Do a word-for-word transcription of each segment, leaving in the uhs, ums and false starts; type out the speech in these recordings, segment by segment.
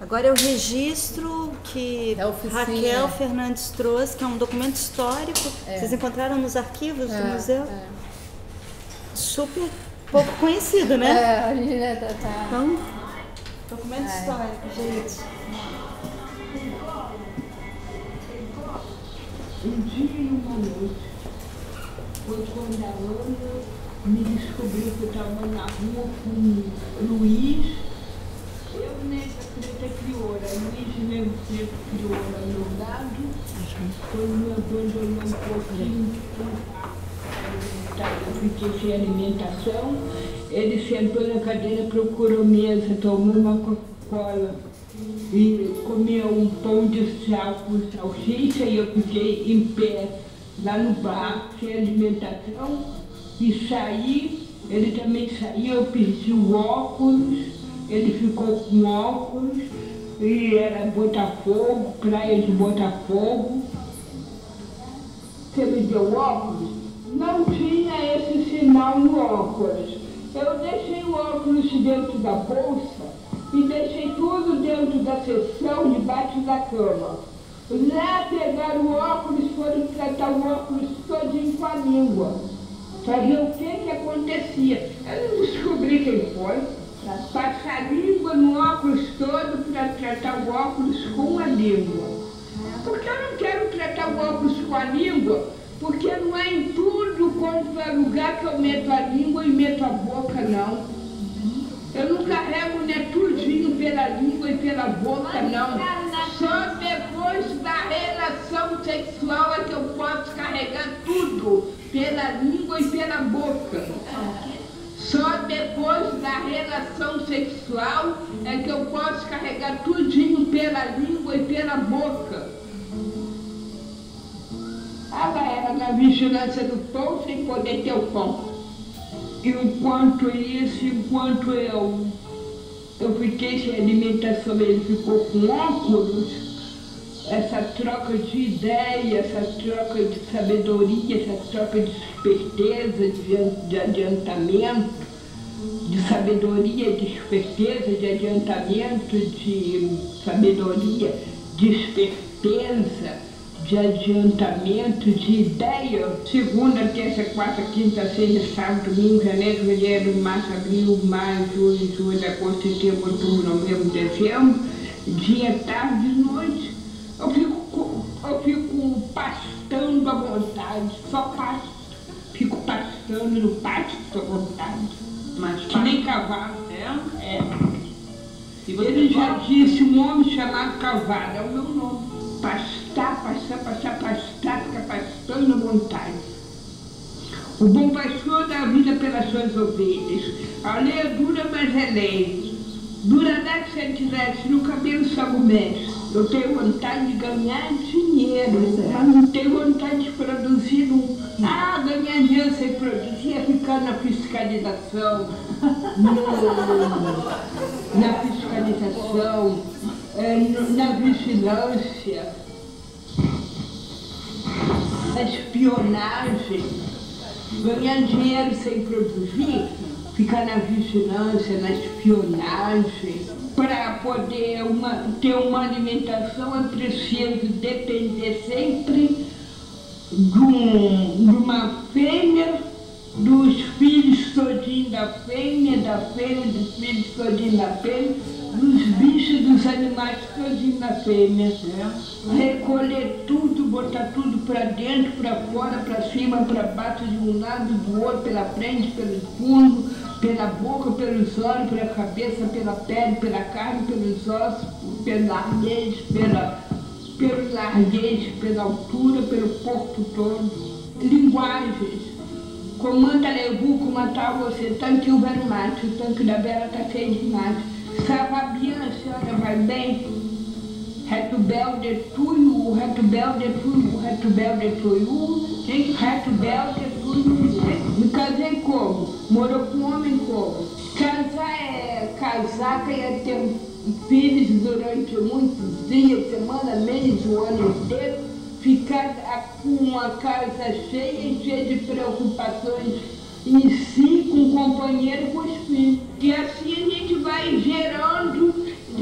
Agora é o registro que é Raquel Fernandes trouxe, que é um documento histórico. É. Vocês encontraram nos arquivos é, do museu? É. Super pouco conhecido, né? É, a gente tá... tá... Então, documento é. histórico, gente. Um dia e uma noite, foi quando a Ana me descobriu que eu estava na rua com Luiz, eu nessa preta crioula, Luiz mesmo preto crioula ao meu lado, foi me abandonou um pouquinho, eu fiquei sem alimentação, ele sentou na cadeira, procurou mesa, tomou uma Coca-Cola e comia um pão de sal com salsicha e eu fiquei em pé lá no bar, sem alimentação, e saí, ele também saiu, eu perdi o óculos, ele ficou com óculos, e era Botafogo, praia de Botafogo. Você me deu óculos? Não tinha esse sinal no óculos. Eu deixei o óculos dentro da bolsa e deixei tudo dentro da seção debaixo da cama. Lá pegaram o óculos, foram tratar o óculos todinho com a língua. Saber o que que acontecia. Eu não descobri quem foi. Passar a língua no óculos todo para tratar o óculos com a língua. Porque eu não quero tratar o óculos com a língua, porque não é em tudo quanto é lugar que eu meto a língua e meto a boca, não. Eu não carrego né, tudinho pela língua e pela boca, não. Só depois da relação sexual é que eu posso carregar tudo pela língua e pela boca. Só depois da relação sexual é que eu posso carregar tudinho pela língua e pela boca. Ela era na vigilância do pão sem poder ter o pão. E enquanto isso, enquanto eu, eu fiquei sem alimentação, ele ficou com óculos, essa troca de ideia, essa troca de sabedoria, essa troca de esperteza, de, de adiantamento, de sabedoria, de esperteza, de adiantamento, de sabedoria, de esperteza, de adiantamento, de ideia. Segunda, terça, quarta, quinta, sexta, sábado, domingo, janeiro, fevereiro, março, abril, maio, junho, julho, agosto, setembro, outubro, novembro, dezembro, dia, tarde e noite. Eu fico, eu fico pastando à vontade, só pasto. Fico pastando no pasto à vontade. Mas que nem cavalo. É? É. Ele já disse, um homem chamado cavalo, é o meu nome. Pastar, pastar, pastar, pastar, fica pastando à vontade. O bom pastor dá a vida pelas suas ovelhas. A lei é dura, mas é lei. Dura dá que se tivesse no cabelo sagumés. Eu tenho vontade de ganhar dinheiro, mas não tenho vontade de produzir nunca. Ah, ganhar dinheiro sem produzir é ficar na fiscalização, no, na fiscalização, é, no, na vigilância, na espionagem. Ganhar dinheiro sem produzir, ficar na vigilância, na espionagem. Para poder uma, ter uma alimentação é preciso depender sempre de, um, de uma fêmea, dos filhos todinhos da fêmea, da fêmea, dos filhos todinhos da fêmea, dos bichos, dos animais todinhos da fêmea. É. Recolher tudo, botar tudo para dentro, para fora, para cima, para baixo, de um lado, do outro, pela frente, pelo fundo, pela boca, pelos olhos, pela cabeça, pela pele, pela carne, pelos ossos, pela larguez, pela, pelo larguez, pela altura, pelo corpo todo. Linguagens. Comanda Lebuco matar você, tanque o velho mate, o tanque da Bela está cheio de mate. Savabiana, a senhora vai bem? Retubel de tuiu, retubel de tuiu, retubel de tuiu, retubel de tuiu. Me casei como? Morou com homem como? Casar é casar, é ter filhos durante muitos dias, semana, mês, o ano inteiro, ficar com a casa cheia e cheia de preocupações em si, com o companheiro, com os filhos. E assim a gente vai gerando, de geração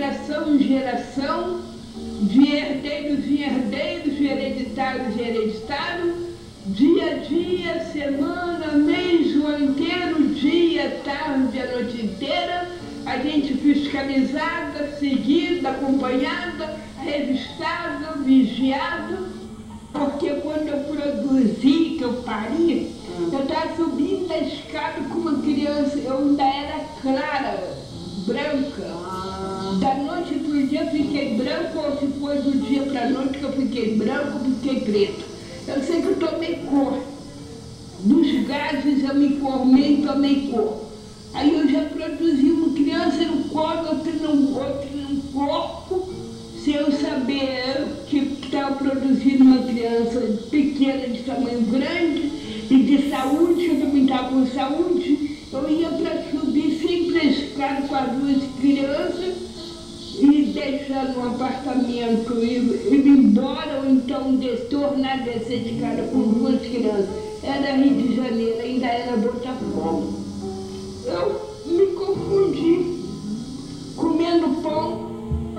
geração em geração, de herdeiros em herdeiros, de hereditários em hereditários, dia a dia, semana, mês, o ano inteiro, dia, tarde, a noite inteira, a gente fiscalizada, seguida, acompanhada, revistada, vigiada, porque quando eu produzi, que eu pari, eu estava subindo a escada com uma criança, eu ainda era clara, branca. Da noite para o dia eu fiquei branco, ou se foi do dia para a noite que eu fiquei branco, eu fiquei preto. Eu sei que eu tomei cor. Dos gases eu me formei e tomei cor. Aí eu já produzi uma criança no colo, outra no, outra no corpo, sem eu saber que estava produzindo uma criança pequena de tamanho grande e de saúde, eu também estava com saúde. Eu ia para subir sempre a escada com as duas crianças e deixando um apartamento e ir embora, ou então de, tornar descer de cara com duas crianças. Era Rio de Janeiro, ainda era Botafogo. Eu me confundi, comendo pão.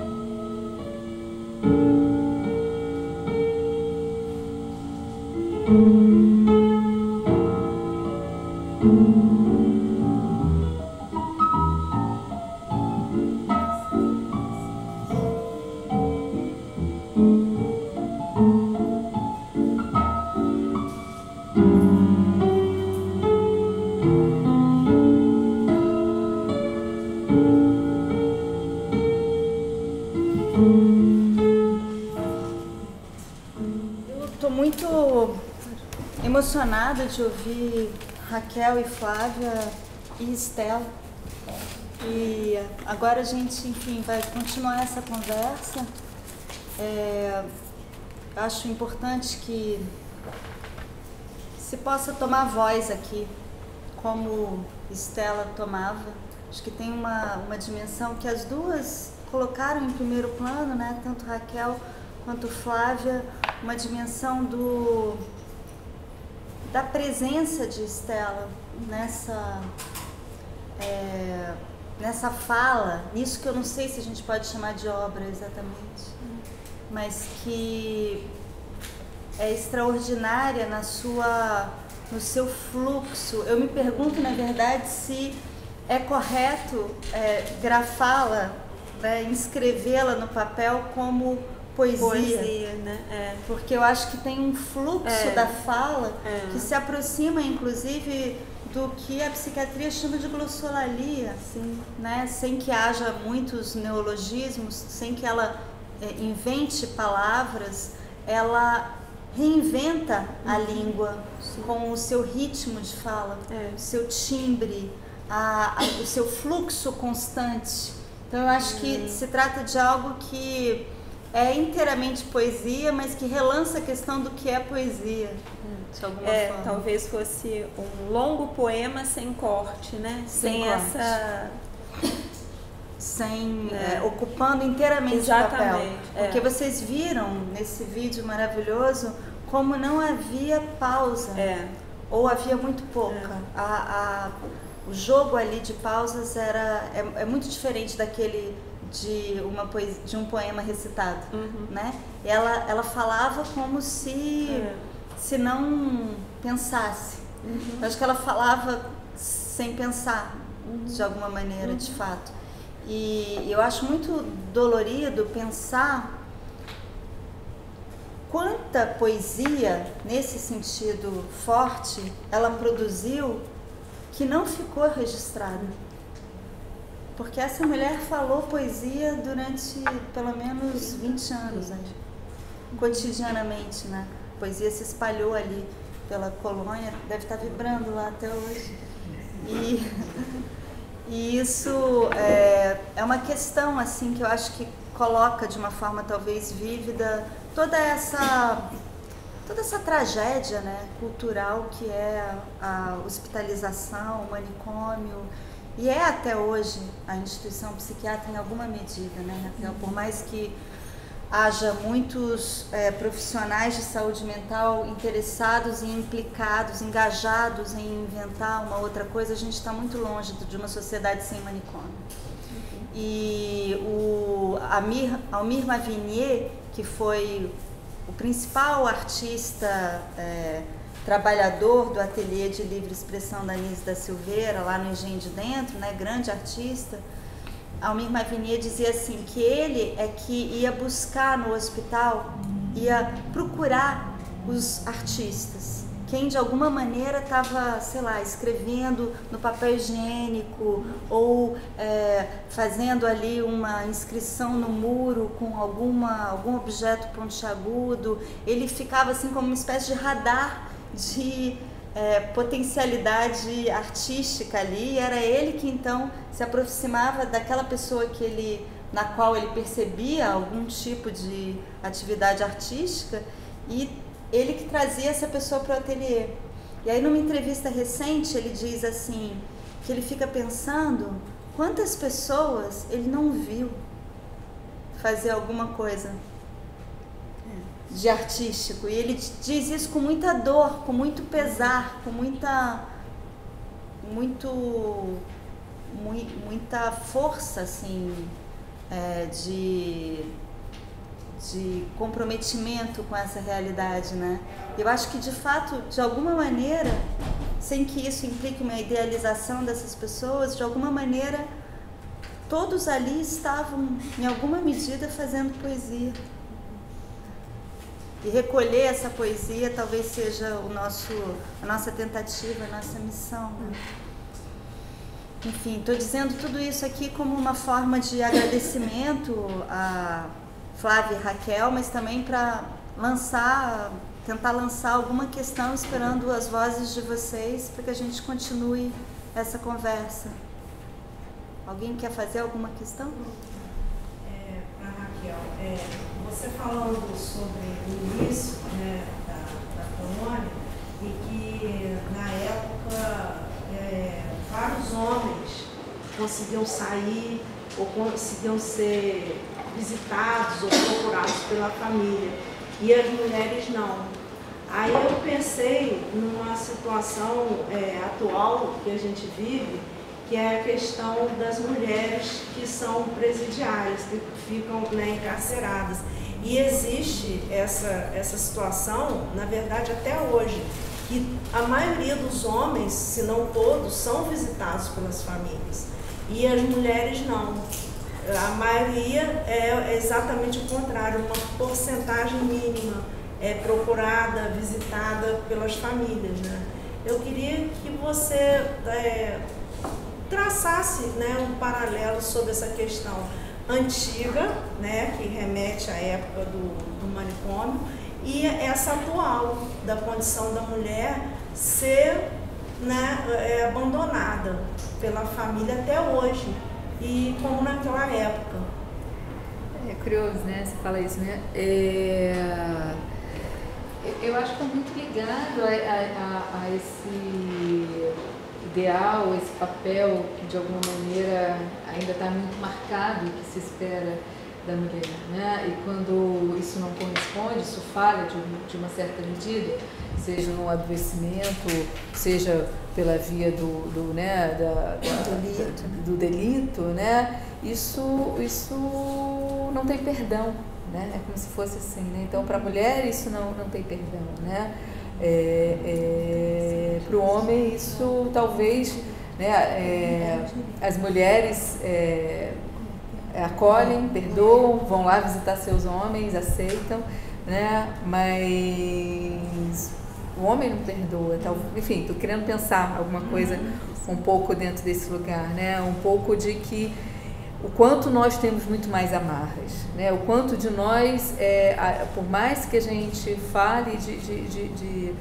Emocionada de ouvir Raquel e Flávia e Estela. E agora a gente, enfim, vai continuar essa conversa. É, acho importante que se possa tomar voz aqui, como Estela tomava. Acho que tem uma, uma dimensão que as duas colocaram em primeiro plano, né? Tanto Raquel quanto Flávia, uma dimensão do... da presença de Estela nessa, é, nessa fala, nisso que eu não sei se a gente pode chamar de obra exatamente, mas que é extraordinária na sua, no seu fluxo. Eu me pergunto, na verdade, se é correto é, grafá-la, né, inscrevê-la no papel como poesia, poesia, né? É. Porque eu acho que tem um fluxo é. da fala é. que se aproxima, inclusive, do que a psiquiatria chama de glossolalia, Sim. né? Sem que haja muitos neologismos, sem que ela é, invente palavras, ela reinventa uhum. a língua Sim. com o seu ritmo de fala, é. o seu timbre, a, a, o seu fluxo constante. Então eu acho uhum. que se trata de algo que é inteiramente poesia, mas que relança a questão do que é poesia, de alguma é, forma. Talvez fosse um longo poema sem corte, né? Sem, sem corte. essa... Sem, é. É, ocupando inteiramente Exatamente, o papel. Porque é. vocês viram nesse vídeo maravilhoso como não havia pausa, é. ou havia muito pouca. É. A, a, o jogo ali de pausas era, é, é muito diferente daquele... De, uma poesia, de um poema recitado, uhum. né? Ela, ela falava como se, é. se não pensasse. Uhum. Eu acho que ela falava sem pensar, uhum. de alguma maneira, uhum. de fato. E eu acho muito dolorido pensar quanta poesia, nesse sentido forte, ela produziu que não ficou registrada. Porque essa mulher falou poesia durante pelo menos vinte anos, né? Cotidianamente, né? A poesia se espalhou ali pela colônia, deve estar vibrando lá até hoje. E, e isso é, é uma questão assim que eu acho que coloca de uma forma talvez vívida toda essa, toda essa tragédia, né, cultural que é a hospitalização, o manicômio. E é até hoje a instituição psiquiátrica em alguma medida, né, Raquel? Por mais que haja muitos é, profissionais de saúde mental interessados e implicados, engajados em inventar uma outra coisa, a gente está muito longe de uma sociedade sem manicômio. E o Amir, Almir Mavinier, que foi o principal artista é, trabalhador do ateliê de livre expressão da Anísio da Silveira, lá no Engenho de Dentro, né, grande artista, Almir Mavinier dizia assim, que ele é que ia buscar no hospital, ia procurar os artistas, quem de alguma maneira estava, sei lá, escrevendo no papel higiênico ou é, fazendo ali uma inscrição no muro com alguma, algum objeto pontiagudo. Ele ficava assim como uma espécie de radar de é, potencialidade artística ali, e era ele que então se aproximava daquela pessoa que ele, na qual ele percebia algum tipo de atividade artística, e ele que trazia essa pessoa para o ateliê. E aí numa entrevista recente ele diz assim, que ele fica pensando quantas pessoas ele não viu fazer alguma coisa de artístico. E ele diz isso com muita dor, com muito pesar, com muita, muito, muita força assim, é, de... de comprometimento com essa realidade, né? Eu acho que, de fato, de alguma maneira, sem que isso implique uma idealização dessas pessoas, de alguma maneira, todos ali estavam, em alguma medida, fazendo poesia. E recolher essa poesia talvez seja o nosso, a nossa tentativa, a nossa missão, né? Enfim, estou dizendo tudo isso aqui como uma forma de agradecimento a Flávia e Raquel, mas também para lançar, tentar lançar alguma questão, esperando as vozes de vocês para que a gente continue essa conversa. Alguém quer fazer alguma questão? É, para Raquel, é, você falando sobre o início, né, da, da colônia, e que na época é, vários homens conseguiam sair ou conseguiam ser visitados ou procurados pela família, e as mulheres não. Aí eu pensei numa situação é, atual que a gente vive, que é a questão das mulheres que são presidiárias, que ficam, né, encarceradas. E existe essa, essa situação, na verdade, até hoje, que a maioria dos homens, se não todos, são visitados pelas famílias, e as mulheres não. A maioria é exatamente o contrário, uma porcentagem mínima é procurada, visitada pelas famílias, né? Eu queria que você é, traçasse, né, um paralelo sobre essa questão antiga, né, que remete à época do, do manicômio, e essa atual, da condição da mulher ser, né, é, abandonada pela família até hoje, e como naquela época. É curioso, né? Você fala isso, né? É... Eu acho que está muito ligado a, a, a esse ideal, esse papel que de alguma maneira ainda está muito marcado, que se espera da mulher, né? E quando isso não corresponde, isso falha de, de uma certa medida, seja no adoecimento, seja pela via do, do, né, da, da, delito. do delito, né? Isso, isso não tem perdão, né? É como se fosse assim, né? Então, para a mulher isso não, não tem perdão, né? É, é, para o homem isso talvez, né, é, as mulheres é, acolhem, perdoam, vão lá visitar seus homens, aceitam, né? Mas o homem não perdoa, tá? Enfim, estou querendo pensar alguma coisa um pouco dentro desse lugar, né? Um pouco de que o quanto nós temos muito mais amarras, né? O quanto de nós, é, a, por mais que a gente fale de, de, de, de,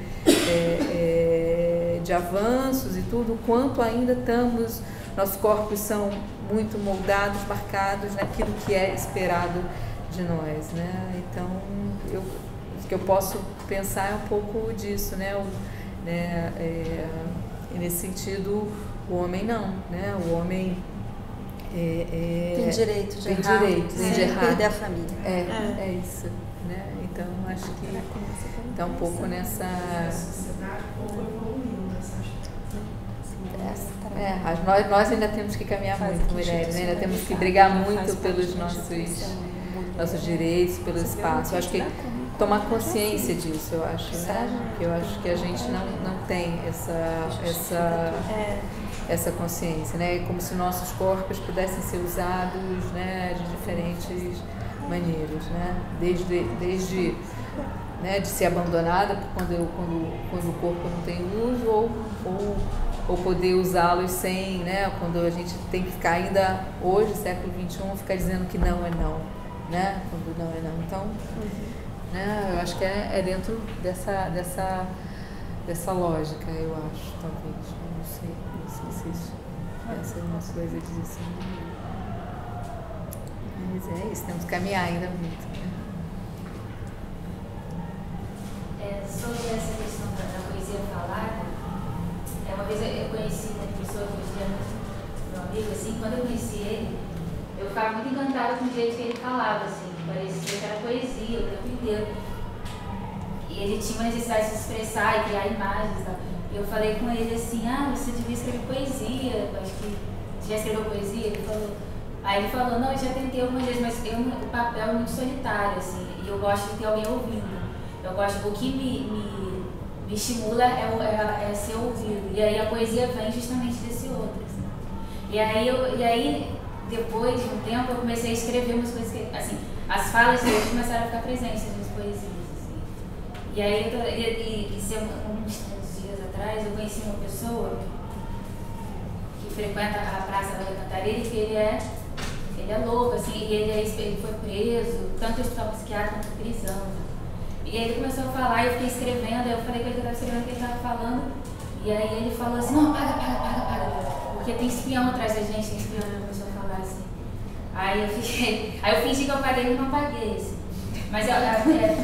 é, é, de avanços e tudo, o quanto ainda estamos, nossos corpos são muito moldados, marcados naquilo que é esperado de nós, né? Então, eu, o que eu posso pensar é um pouco disso, né? O, né é, nesse sentido, o homem não, né? O homem É, é, tem direito de tem errar, direito, sem de errar. perder a família. É, é. é isso, né? Então acho que está um pouco nessa. A sociedade pouco evoluiu nessa É, as- nós, nós ainda temos que caminhar muito, mulheres, né? Ainda temos que brigar muito pelos nossos, nossos direitos, pelo espaço. Eu acho que tomar consciência disso, eu acho, né? Que eu acho que a gente não, não tem essa, essa, essa consciência, né? Como se nossos corpos pudessem ser usados, né, de diferentes maneiras, né? Desde, desde né, de ser abandonada quando, eu, quando, quando o corpo não tem uso, ou, ou, ou poder usá-los sem, né? Quando a gente tem que ficar ainda hoje, século vinte e um, ficar dizendo que não é não, né? Quando não é não. Então, né, eu acho que é, é dentro dessa, dessa, dessa lógica, eu acho, talvez. Eu não sei, não sei se isso essa é uma coisa disso. Mas é isso, temos que caminhar ainda muito. Né? É, sobre essa questão da, da poesia falada, é, uma vez eu conheci uma pessoa que hoje é meu amigo, assim, quando eu conheci ele, eu ficava muito encantada com o jeito que ele falava, assim, parecia que era poesia o tempo inteiro. E ele tinha uma necessidade de se expressar e criar imagens, tá? E eu falei com ele assim, ah, você devia escrever poesia, acho que você já escreveu poesia? Ele falou, aí ele falou, não, eu já tentei algumas vezes, mas eu, o papel é muito solitário, assim, e eu gosto de ter alguém ouvindo. Eu gosto, o que me, me, me estimula é, o, é, é ser ouvido. E aí a poesia vem justamente desse outro. Assim. E, aí eu, e aí, depois de um tempo, eu comecei a escrever umas coisas que, assim, as falas dele começaram a ficar presentes nas poesias. Assim. E aí, eu tô, e, e, e uns, uns dias atrás, eu conheci uma pessoa que frequenta a Praça da Cantareira, que ele é, ele é louco, assim, e ele, é, ele foi preso, tanto no hospital psiquiátrico quanto na prisão. E aí ele começou a falar, eu fiquei escrevendo, aí eu falei com ele que eu estava escrevendo o que ele estava falando, e aí ele falou assim, não, para, para, para, para, porque tem espião atrás da gente, tem espião, ele começou a falar assim. Aí eu fiquei, aí eu fingi que eu paguei e não paguei, assim. Mas eu, é,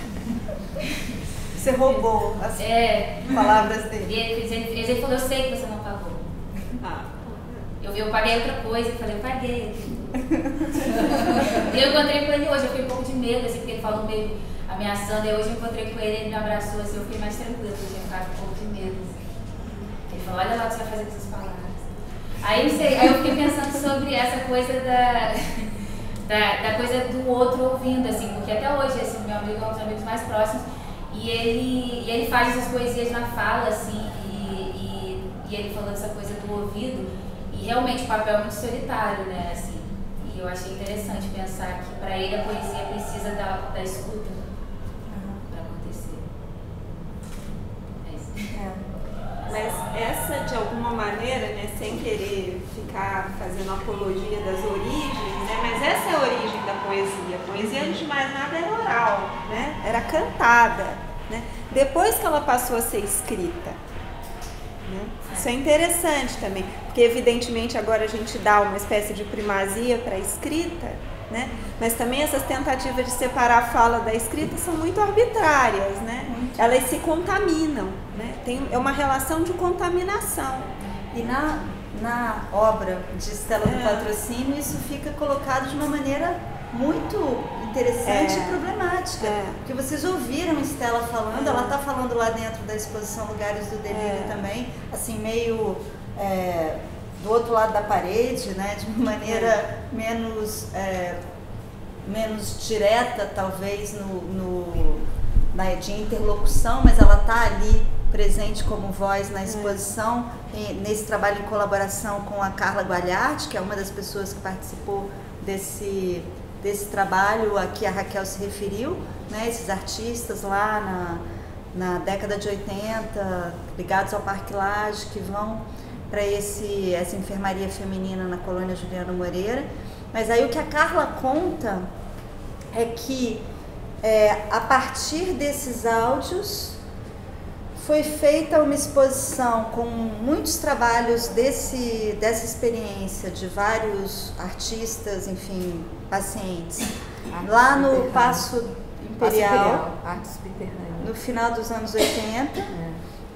Você roubou as é, palavras dele. E ele, ele, ele falou, eu sei que você não pagou. Ah. Eu, eu paguei outra coisa, eu falei, eu paguei. E eu encontrei com ele hoje, eu fiquei um pouco de medo, assim, porque ele falou meio ameaçando, e hoje eu encontrei com ele, ele me abraçou, assim, eu fiquei mais tranquila, eu tinha ficado um pouco de medo. Assim. Ele falou, olha lá o que você vai fazer com essas palavras. Aí, não sei, aí eu fiquei pensando sobre essa coisa da, da, da coisa do outro ouvindo, assim, porque até hoje, esse meu amigo é um dos amigos mais próximos, e ele, e ele faz essas poesias na fala, assim, e, e, e ele falou dessa coisa do ouvido, e realmente o papel é muito solitário, né, assim, e eu achei interessante pensar que para ele a poesia precisa da, da escuta. Mas essa, de alguma maneira, né, sem querer ficar fazendo apologia das origens, né, mas essa é a origem da poesia. A poesia, antes de mais nada, era oral, né, era cantada. Né? Depois que ela passou a ser escrita. Né? Isso é interessante também, porque evidentemente agora a gente dá uma espécie de primazia para a escrita, né? Mas também essas tentativas de separar a fala da escrita são muito arbitrárias, né? Elas se contaminam, né? Tem, é uma relação de contaminação. E na, na obra de Estela do É. Patrocínio, isso fica colocado de uma maneira muito interessante É. e problemática. É. Porque vocês ouviram Estela falando, É. ela está falando lá dentro da exposição Lugares do Delírio É. também, assim, meio é, do outro lado da parede, né, de uma maneira É. menos, é, menos direta, talvez, no, no, na, de interlocução, mas ela está ali presente como voz na exposição, e nesse trabalho em colaboração com a Carla Gualharte, que é uma das pessoas que participou desse, desse trabalho a que a Raquel se referiu, né, esses artistas lá na, na década de oitenta, ligados ao Parque Lage, que vão para esse essa enfermaria feminina na colônia Juliano Moreira. Mas aí o que a Carla conta é que é, a partir desses áudios foi feita uma exposição com muitos trabalhos desse, dessa experiência de vários artistas, enfim, pacientes, Arte lá no subterrânea. Paço Imperial, Arte subterrânea. no final dos anos oitenta, É.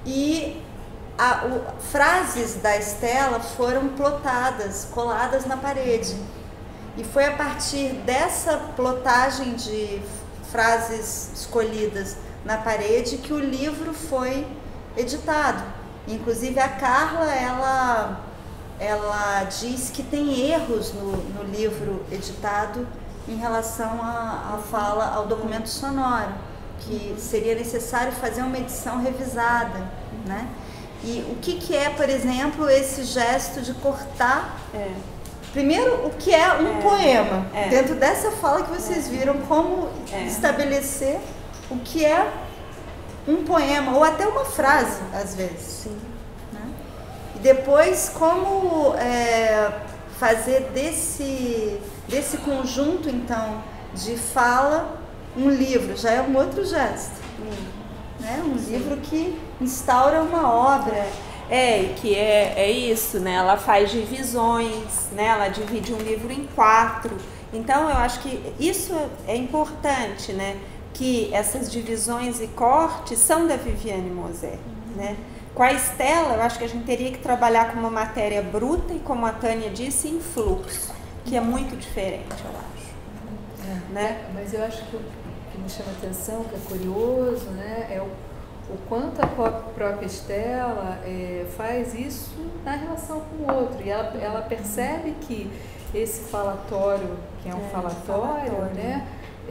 e a, o, frases da Estela foram plotadas, coladas na parede. E foi a partir dessa plotagem de frases escolhidas na parede que o livro foi editado. Inclusive a Carla, ela, ela diz que tem erros no, no livro editado em relação à fala, ao documento sonoro, que seria necessário fazer uma edição revisada, né? E o que, que é, por exemplo, esse gesto de cortar? É. Primeiro, o que é um é. poema? É. Dentro dessa fala que vocês é. viram, como é. estabelecer o que é um poema, ou até uma frase, às vezes. Sim. Né? E depois, como é, fazer desse, desse conjunto, então, de fala, um livro, já é um outro gesto. Hum. Né? Um Sim. livro que instaura uma obra. É, e que é, é isso, né? Ela faz divisões, né? Ela divide um livro em quatro. Então, eu acho que isso é importante, né? Que essas divisões e cortes são da Viviane Moser, né? Com a Estela, eu acho que a gente teria que trabalhar com uma matéria bruta e, como a Tânia disse, em fluxo, que é muito diferente, eu acho. É, né? Mas eu acho que o que me chama a atenção, que é curioso, né? É o O quanto a própria Estela é, faz isso na relação com o outro. E ela, ela percebe que esse falatório, que é um é, falatório, falatório, né?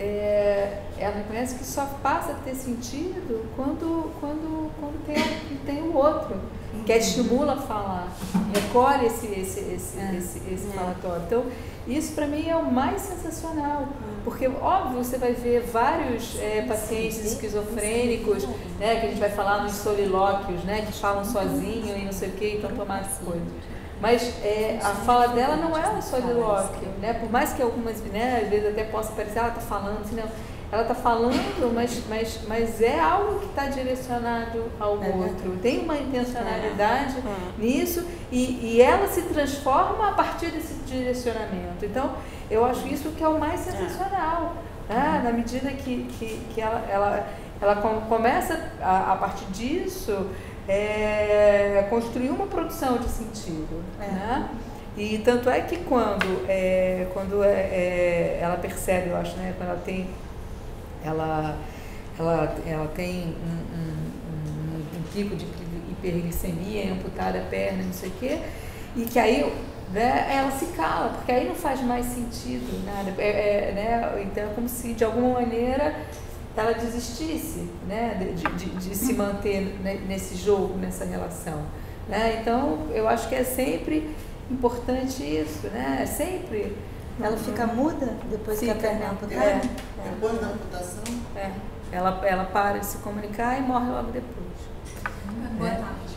É, ela reconhece que só passa a ter sentido quando, quando, quando tem, tem o outro, que estimula a falar, recolhe esse, esse, esse, é. esse, esse é. falatório. Então, isso para mim é o mais sensacional, porque óbvio você vai ver vários é, pacientes esquizofrênicos, né, que a gente vai falar nos solilóquios, né, que falam sozinho e não sei o que, então tomar essas coisas. Mas é, a fala dela não é um solilóquio, né, por mais que algumas, né, às vezes até possa parecer, ela está falando, assim, não, ela está falando, mas, mas, mas é algo que está direcionado ao é outro. Tem uma intencionalidade é. nisso e, e ela se transforma a partir desse direcionamento. Então, eu acho isso que é o mais sensacional. É. Né? Na medida que, que, que ela, ela, ela começa, a, a partir disso, é, construir uma produção de sentido. É. Né? E tanto é que quando, é, quando é, é, ela percebe, eu acho, né, quando ela tem... Ela, ela, ela tem um, um, um, um pico de hiperglicemia, é amputada a perna, não sei o quê, e que aí, né, ela se cala, porque aí não faz mais sentido nada. É, é, né, então é como se de alguma maneira ela desistisse, né, de, de, de se manter nesse jogo, nessa relação. Né? Então eu acho que é sempre importante isso, né? É sempre. Ela fica muda depois Fica, que a perna é amputada? É, depois da amputação? É. Ela, ela para de se comunicar e morre logo depois. Boa é. tarde.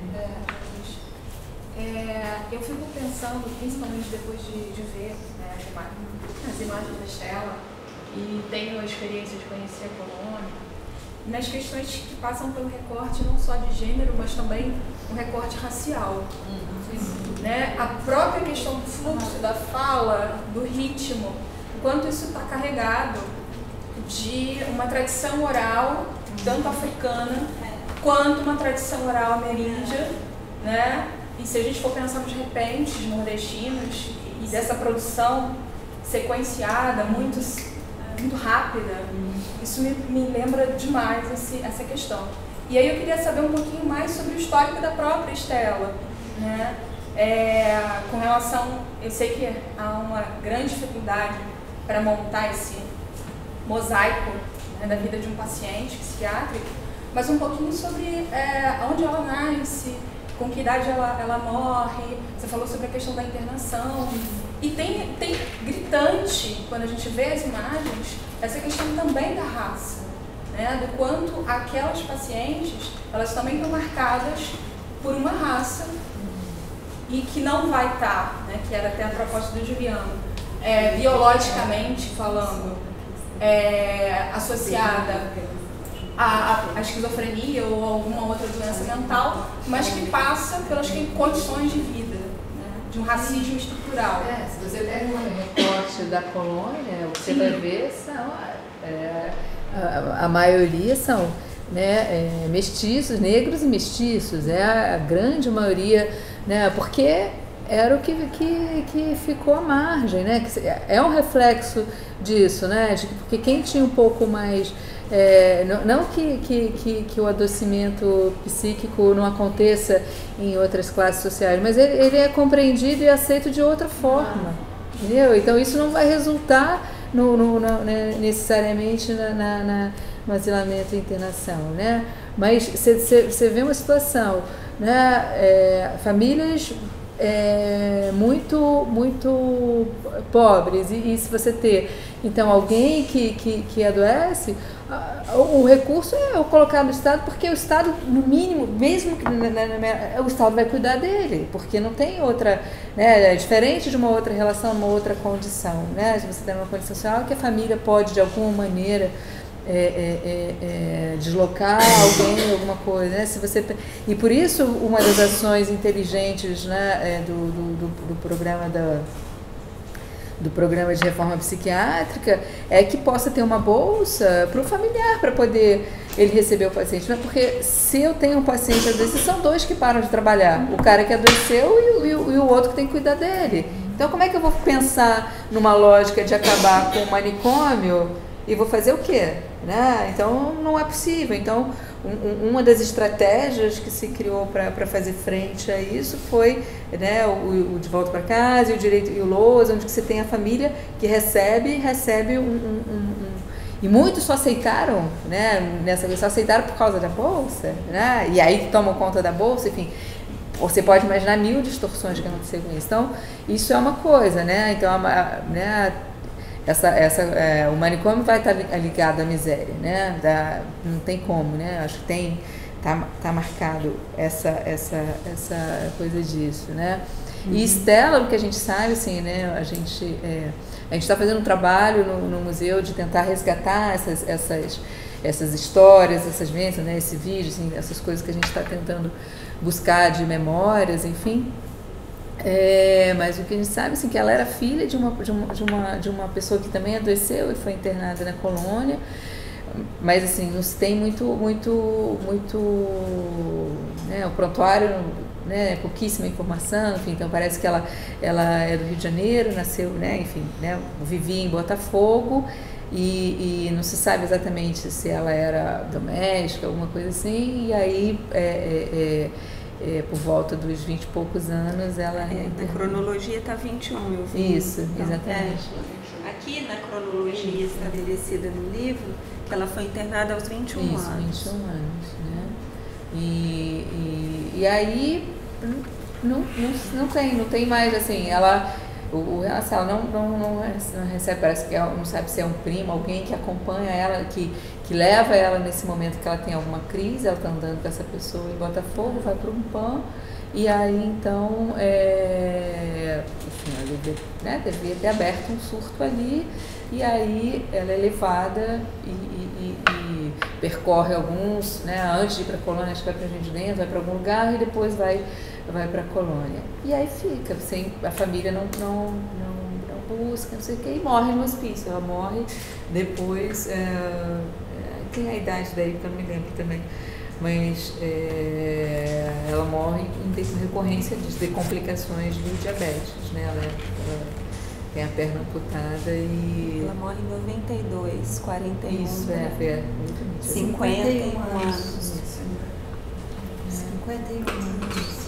É, é, eu fico pensando, principalmente depois de, de ver, né, as, imagens, as imagens da Estela e tenho a experiência de conhecer a colônia, nas questões que passam pelo recorte não só de gênero, mas também um recorte racial. Uhum. Né? A própria questão do fluxo, da fala, do ritmo, o quanto isso está carregado de uma tradição oral, tanto africana, quanto uma tradição oral ameríndia, né? E se a gente for pensar nos repentes nordestinos e dessa produção sequenciada, muito, muito rápida, isso me, me lembra demais esse, essa questão. E aí eu queria saber um pouquinho mais sobre o histórico da própria Estela, né? É, com relação, eu sei que há uma grande dificuldade para montar esse mosaico, né, da vida de um paciente psiquiátrico, mas um pouquinho sobre é, onde ela nasce, com que idade ela, ela morre. Você falou sobre a questão da internação. E tem, tem gritante, quando a gente vê as imagens, essa questão também da raça, né, do quanto aquelas pacientes, elas também estão marcadas por uma raça e que não vai estar, né, que era até a proposta do Juliano, é, biologicamente falando, é, associada à, à esquizofrenia ou alguma outra doença mental, mas que passa pelas condições de vida, né, de um racismo estrutural. É, se você pega um recorte da colônia, você Sim. vai ver, são, é, a, a maioria são, né, é, mestiços, negros e mestiços, é a grande maioria, né, porque era o que, que, que ficou à margem, né, que é um reflexo disso, né, de, porque quem tinha um pouco mais É, não não que, que, que, que o adoecimento psíquico não aconteça em outras classes sociais, mas ele, ele é compreendido e aceito de outra forma, entendeu? Então isso não vai resultar no, no, no, né, necessariamente na, na, na, no asilamento e internação, né? Mas você vê uma situação, né, é, famílias é, muito, muito pobres, e, e se você ter então alguém que, que, que adoece, o recurso é colocar no Estado, porque o Estado, no mínimo, mesmo que o Estado vai cuidar dele, porque não tem outra, né, é diferente de uma outra relação, uma outra condição, né? Se você tem uma condição social que a família pode de alguma maneira É, é, é, deslocar alguém, alguma coisa, né? Se você, e por isso uma das ações inteligentes, né, é, do, do, do, do programa da, do programa de reforma psiquiátrica é que possa ter uma bolsa para o familiar, para poder ele receber o paciente, né? Porque se eu tenho um paciente adoecido, são dois que param de trabalhar, o cara que adoeceu e, e, e o outro que tem que cuidar dele. Então como é que eu vou pensar numa lógica de acabar com o manicômio e vou fazer o quê? Né? Então não é possível. Então um, uma das estratégias que se criou para fazer frente a isso foi, né, o, o De Volta para Casa e o Direito e o LOAS, onde você tem a família que recebe, recebe um, um, um, um e muitos só aceitaram, né, nessa só aceitaram por causa da bolsa, né? E aí tomam conta da bolsa, enfim. Você pode imaginar mil distorções que aconteceram com isso. Então isso é uma coisa, né? Então a, né, Essa, essa, é, o manicômio vai estar ligado à miséria, né? Da, não tem como, né? Acho que tem, tá, tá marcado essa, essa, essa coisa disso, né? Uhum. E Estela, o que a gente sabe, assim, né? A gente é, a gente está fazendo um trabalho no, no museu de tentar resgatar essas, essas, essas histórias, essas vivências, né? Esse vídeo, assim, essas coisas que a gente está tentando buscar de memórias, enfim. É, mas o que a gente sabe, assim, que ela era filha de uma, de, uma, de, uma, de uma pessoa que também adoeceu e foi internada na colônia, mas assim, não se tem muito, muito, muito, né, o prontuário, né, pouquíssima informação, enfim, então parece que ela, ela é do Rio de Janeiro, nasceu, né, enfim, né, vivia em Botafogo e, e não se sabe exatamente se ela era doméstica, alguma coisa assim, e aí é, é, é, É, por volta dos vinte e poucos anos, ela... É, na cronologia está vinte e um, eu vi. Isso, então, exatamente. É, aqui na cronologia estabelecida no livro, ela foi internada aos vinte e um Isso, anos. vinte e um anos, né? E, e, e aí, não, não, não tem, não tem mais, assim, ela... O, o ela não, não, não recebe, parece que ela não sabe se é um primo, alguém que acompanha ela, que, que leva ela nesse momento que ela tem alguma crise, ela está andando com essa pessoa em Botafogo, vai para um P A M, e aí então, é, enfim, ela devia, né, devia ter aberto um surto ali, e aí ela é levada e, e, e percorre alguns, né, antes de ir para a colônia, acho que vai para Jardim de Dentro, vai para algum lugar e depois vai vai para a colônia. E aí fica, sem, a família não, não, não, não busca, não sei o que, e morre no hospício. Ela morre depois, é, tem a idade daí que eu não me lembro também, mas é, ela morre em decorrência de, de complicações do diabetes, né? Ela, ela tem a perna amputada e... Ela morre em noventa e dois, quarenta e um. Isso, é, é cinquenta e um anos. cinquenta e um anos.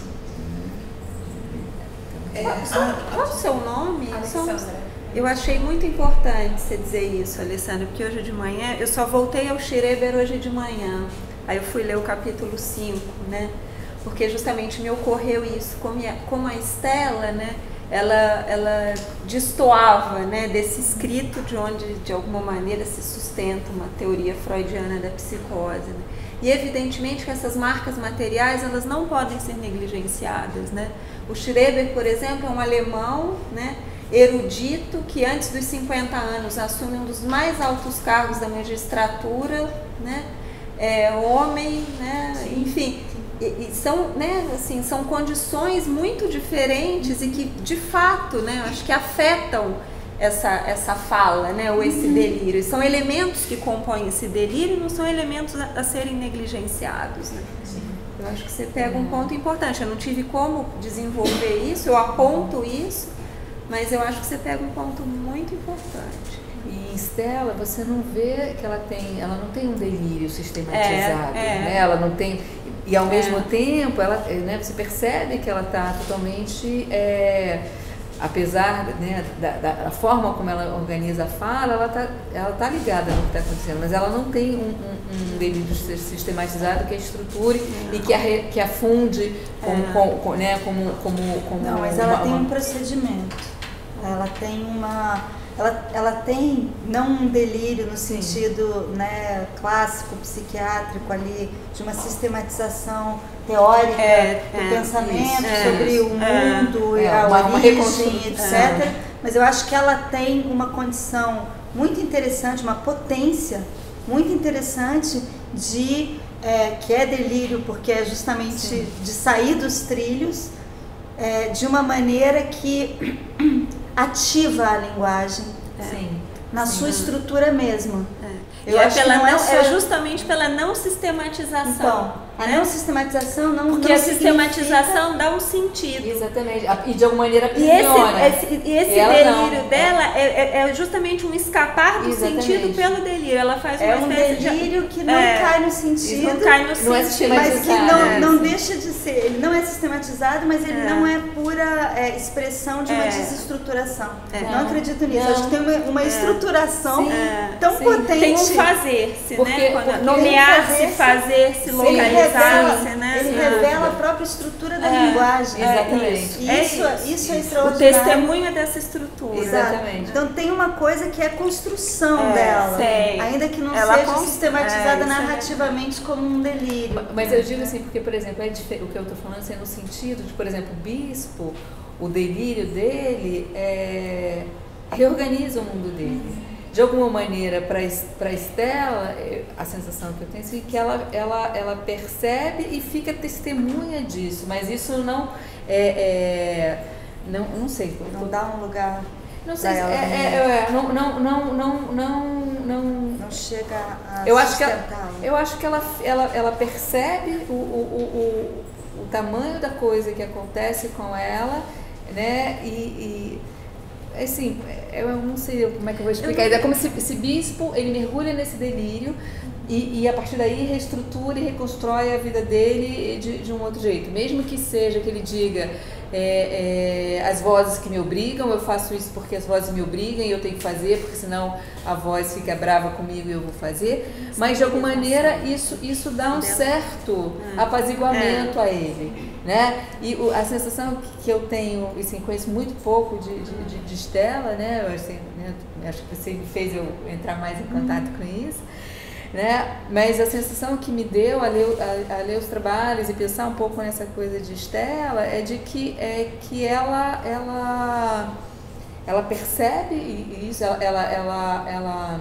É, qual o seu nome? Alessandra. Eu achei muito importante você dizer isso, Alessandra, porque hoje de manhã, eu só voltei ao Schreber hoje de manhã, aí eu fui ler o capítulo cinco, né, porque justamente me ocorreu isso, como a, como a Estela, né, ela, ela destoava, né, desse escrito de onde, de alguma maneira, se sustenta uma teoria freudiana da psicose, né? E evidentemente que essas marcas materiais, elas não podem ser negligenciadas, né? O Schreber, por exemplo, é um alemão, né, erudito, que antes dos cinquenta anos assume um dos mais altos cargos da magistratura, né, é, homem, né, enfim, e, e são, né, assim, são condições muito diferentes e que, de fato, né, acho que afetam essa, essa fala, né, ou esse delírio. São elementos que compõem esse delírio, não são elementos a, a serem negligenciados, né. Eu acho que você pega um ponto importante. Eu não tive como desenvolver isso, eu aponto isso, mas eu acho que você pega um ponto muito importante. E em Stella você não vê que ela tem, ela não tem um delírio sistematizado, É, é. né? Ela não tem, e ao mesmo tempo ela, né, você percebe que ela está totalmente, é, apesar, né, da, da, da forma como ela organiza a fala, ela está ela tá ligada no que está acontecendo, mas ela não tem um, um, um delírio sistematizado que a estruture é. e que, a, que afunde com, é. com, com, né, como, como, como não, mas ela uma, tem uma... um procedimento, ela tem uma Ela, ela tem, não um delírio no sentido, né, clássico, psiquiátrico ali, de uma sistematização teórica é, do é, pensamento isso, sobre é, o mundo é, e a uma, uma origem, etcétera. É. Mas eu acho que ela tem uma condição muito interessante, uma potência muito interessante de, é, que é delírio, porque é justamente Sim. de sair dos trilhos, é, de uma maneira que ativa a linguagem Sim. na Sim. sua estrutura mesmo. É. Eu e é, acho pela que não é, não, só... é justamente pela não sistematização. Então, a né? não sistematização não Porque não a sistematização significa... dá um sentido. Exatamente. E de alguma maneira E esse, aprisiona. esse, e esse Ela delírio não. dela é, é, é justamente um escapar do Exatamente. sentido pelo delírio. Ela faz uma É um espécie delírio de... que não é, cai no sentido, não cai no não é sentido. mas que não, é. não deixa de ser. Ele não é sistematizado, mas ele É. não é pura é, expressão de uma É. desestruturação. É. Não acredito nisso. Não. Acho que tem uma, uma É. estruturação Sim. É. tão Sim. potente. Tem um fazer-se, Porque- né? Quando- porque- Nomear-se, Fazer-se. fazer-se, Ele localizar-se, revela, né? ele É. revela a própria estrutura da É. linguagem. Exatamente. E É isso, isso. isso é O extraordinário. testemunho é dessa estrutura. Exato. Exatamente. Então tem uma coisa que é a construção É, dela, tem. ainda que não Ela seja cons- sistematizada é, isso é narrativamente como um delírio. Mas eu digo assim, porque, por exemplo, é difer- o que eu estou falando assim, é no sentido de, por exemplo, o bispo, o delírio dele é, reorganiza o mundo dele. De alguma maneira, para a Stella, a sensação que eu tenho é que ela, ela, ela percebe e fica testemunha disso, mas isso não é, é não, não sei. Não dá um lugar. Não sei, se, pra é, ela, é, é, não, não, não, não, não, não, Não chega a eu acho que ela, sustentá-la. eu acho que ela, ela, ela percebe o, o, o, o tamanho da coisa que acontece com ela, né? E, e assim, eu não sei como é que eu vou explicar. É como se esse bispo, ele mergulha nesse delírio e, e a partir daí reestrutura e reconstrói a vida dele de, de um outro jeito. Mesmo que seja que ele diga é, é, as vozes que me obrigam, eu faço isso porque as vozes me obrigam e eu tenho que fazer, porque senão a voz fica brava comigo e eu vou fazer. Mas de alguma maneira isso, isso dá um certo apaziguamento a ele. Né? E o, a sensação que, que eu tenho, e assim, conheço muito pouco de, de, de, de Stella, né? Eu, assim, né? Acho que você me fez eu entrar mais em contato uhum. com isso, né? Mas a sensação que me deu a ler, a, a ler os trabalhos e pensar um pouco nessa coisa de Stella é de que, é que ela, ela, ela percebe isso, ela, ela, ela, ela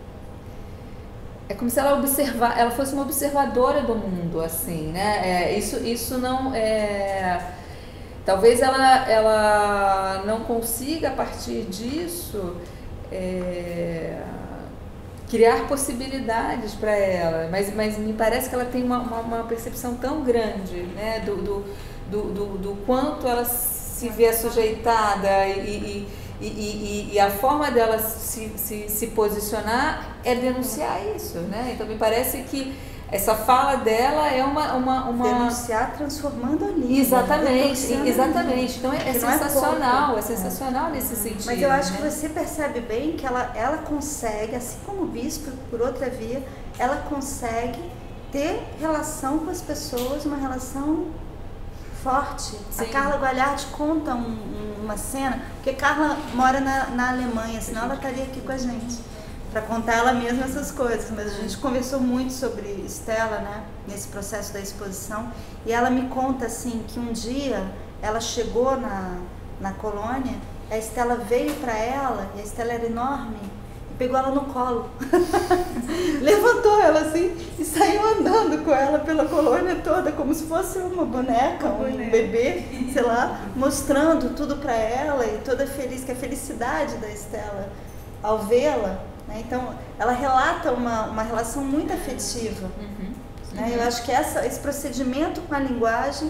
é como se ela observar, ela fosse uma observadora do mundo, assim, né? É, isso, isso não é. Talvez ela, ela não consiga a partir disso é, criar possibilidades para ela, mas, mas me parece que ela tem uma, uma, uma percepção tão grande, né? Do, do, do, do, do quanto ela se vê sujeitada e, e E, e, e a forma dela se, se, se posicionar é denunciar isso, né? Então me parece que essa fala dela é uma... uma, uma... Denunciar transformando a língua. Exatamente, exatamente. Então é, é sensacional, é, é sensacional nesse sentido. Mas eu acho né? que você percebe bem que ela, ela consegue, assim como o bispo, por outra via, ela consegue ter relação com as pessoas, uma relação forte. Sim. A Carla Gualhardi conta um, um, uma cena, porque Carla mora na, na Alemanha, senão ela estaria aqui com a gente, para contar ela mesma essas coisas. Mas a gente conversou muito sobre Stella, né, nesse processo da exposição, e ela me conta assim que um dia ela chegou na, na colônia, a Stella veio para ela, e a Stella era enorme, e pegou ela no colo. Levantou ela assim e saiu andando com ela pela colônia toda, como se fosse uma boneca, um boneca. bebê, sei lá, mostrando tudo para ela e toda feliz, que a felicidade da Stella ao vê-la, né? Então ela relata uma, uma relação muito afetiva. Uhum. Né? Eu acho que essa, esse procedimento com a linguagem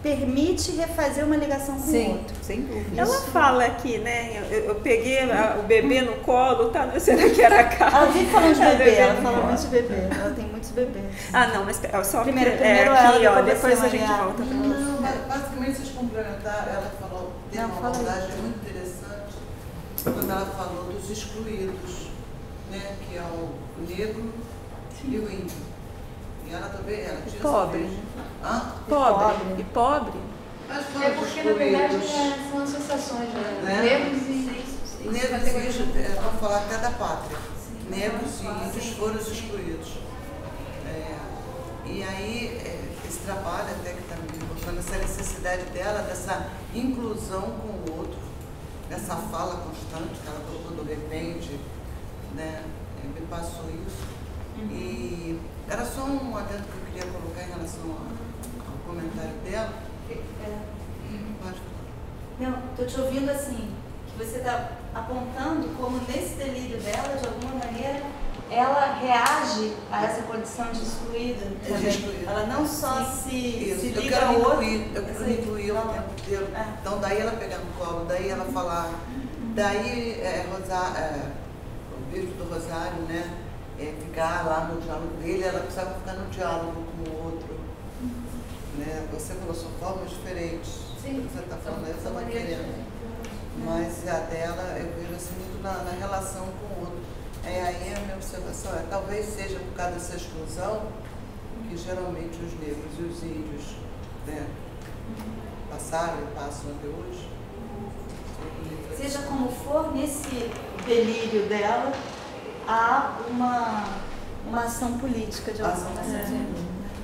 permite refazer uma ligação com Sim, o outro. sem dúvida. Ela fala aqui, né? Eu, eu peguei a, o bebê no colo, tá? Será que era a cara? Ela vive falando de A bebê, ela no fala colo. muito de bebê. Ela tem muitos bebês. Ah, não, mas pera, só Primeiro- é, primeiro aqui, ela, ó, depois depois você, a gente Maria. volta pra Não, mas basicamente vocês complementaram, ela falou, tem Não, uma fala aí. abordagem muito interessante quando ela falou dos excluídos, né, que é o negro e o índio. E ela também, ela tira pobre, esse beijo. Hã? Pobre. Pobre. E pobre? Mas É porque, na verdade, excluídos, é, são associações, né? Né? Negros e... negros e índios, é, vamos falar até da pátria, negros e índios foram os excluídos. É, e aí, é, esse trabalho até que está me mostrando essa necessidade dela, dessa inclusão com o outro, dessa fala constante que ela colocou do repente, né, é, me passou isso. E era só um adendo que eu queria colocar em relação ao, ao comentário dela. Pode falar. Não, tô te ouvindo assim, que você está apontando como nesse delírio dela, de alguma maneira, ela reage a essa condição de excluída. De também. excluída. Ela não só se, Isso, se eu liga quero ao outro. incluir, eu quero Sim, incluir o fala. tempo inteiro. É. Então daí ela pegar no colo, daí ela falar, daí é, Rosa, é, o beijo do Rosário, né? É, ficar lá no diálogo dele, ela precisava ficar no diálogo com o outro. Né? Você falou, são formas diferentes. Sim, Você está são- falando, eu são estava maneiras querendo. diferentes. Mas a dela, eu vejo assim muito na, na relação com o outro. É, aí a minha observação é, talvez seja por causa dessa exclusão que geralmente os negros e os índios, né, passaram e passam até hoje. Seja como for, nesse delírio dela, há uma, uma ação política de alguma Ação maneira. política.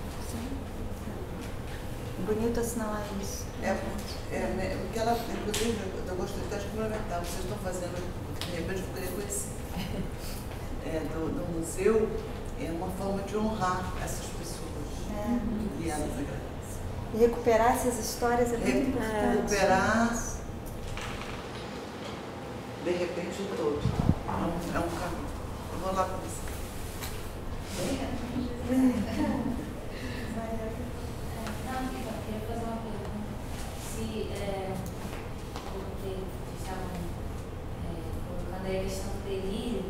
Bonito assinalar isso. É, é, né, porque ela, inclusive, eu gostaria até de complementar, vocês estão fazendo, de repente eu queria conhecer, é, do, do museu, é uma forma de honrar essas pessoas. É. E elas agradecem. E recuperar essas histórias é muito Re- importante. Recuperar, de repente, o todo. É um, é um caminho. Eu vou lá com você. Não, eu queria fazer uma pergunta. Se, é, porque estavam é, colocando aí a questão do delírio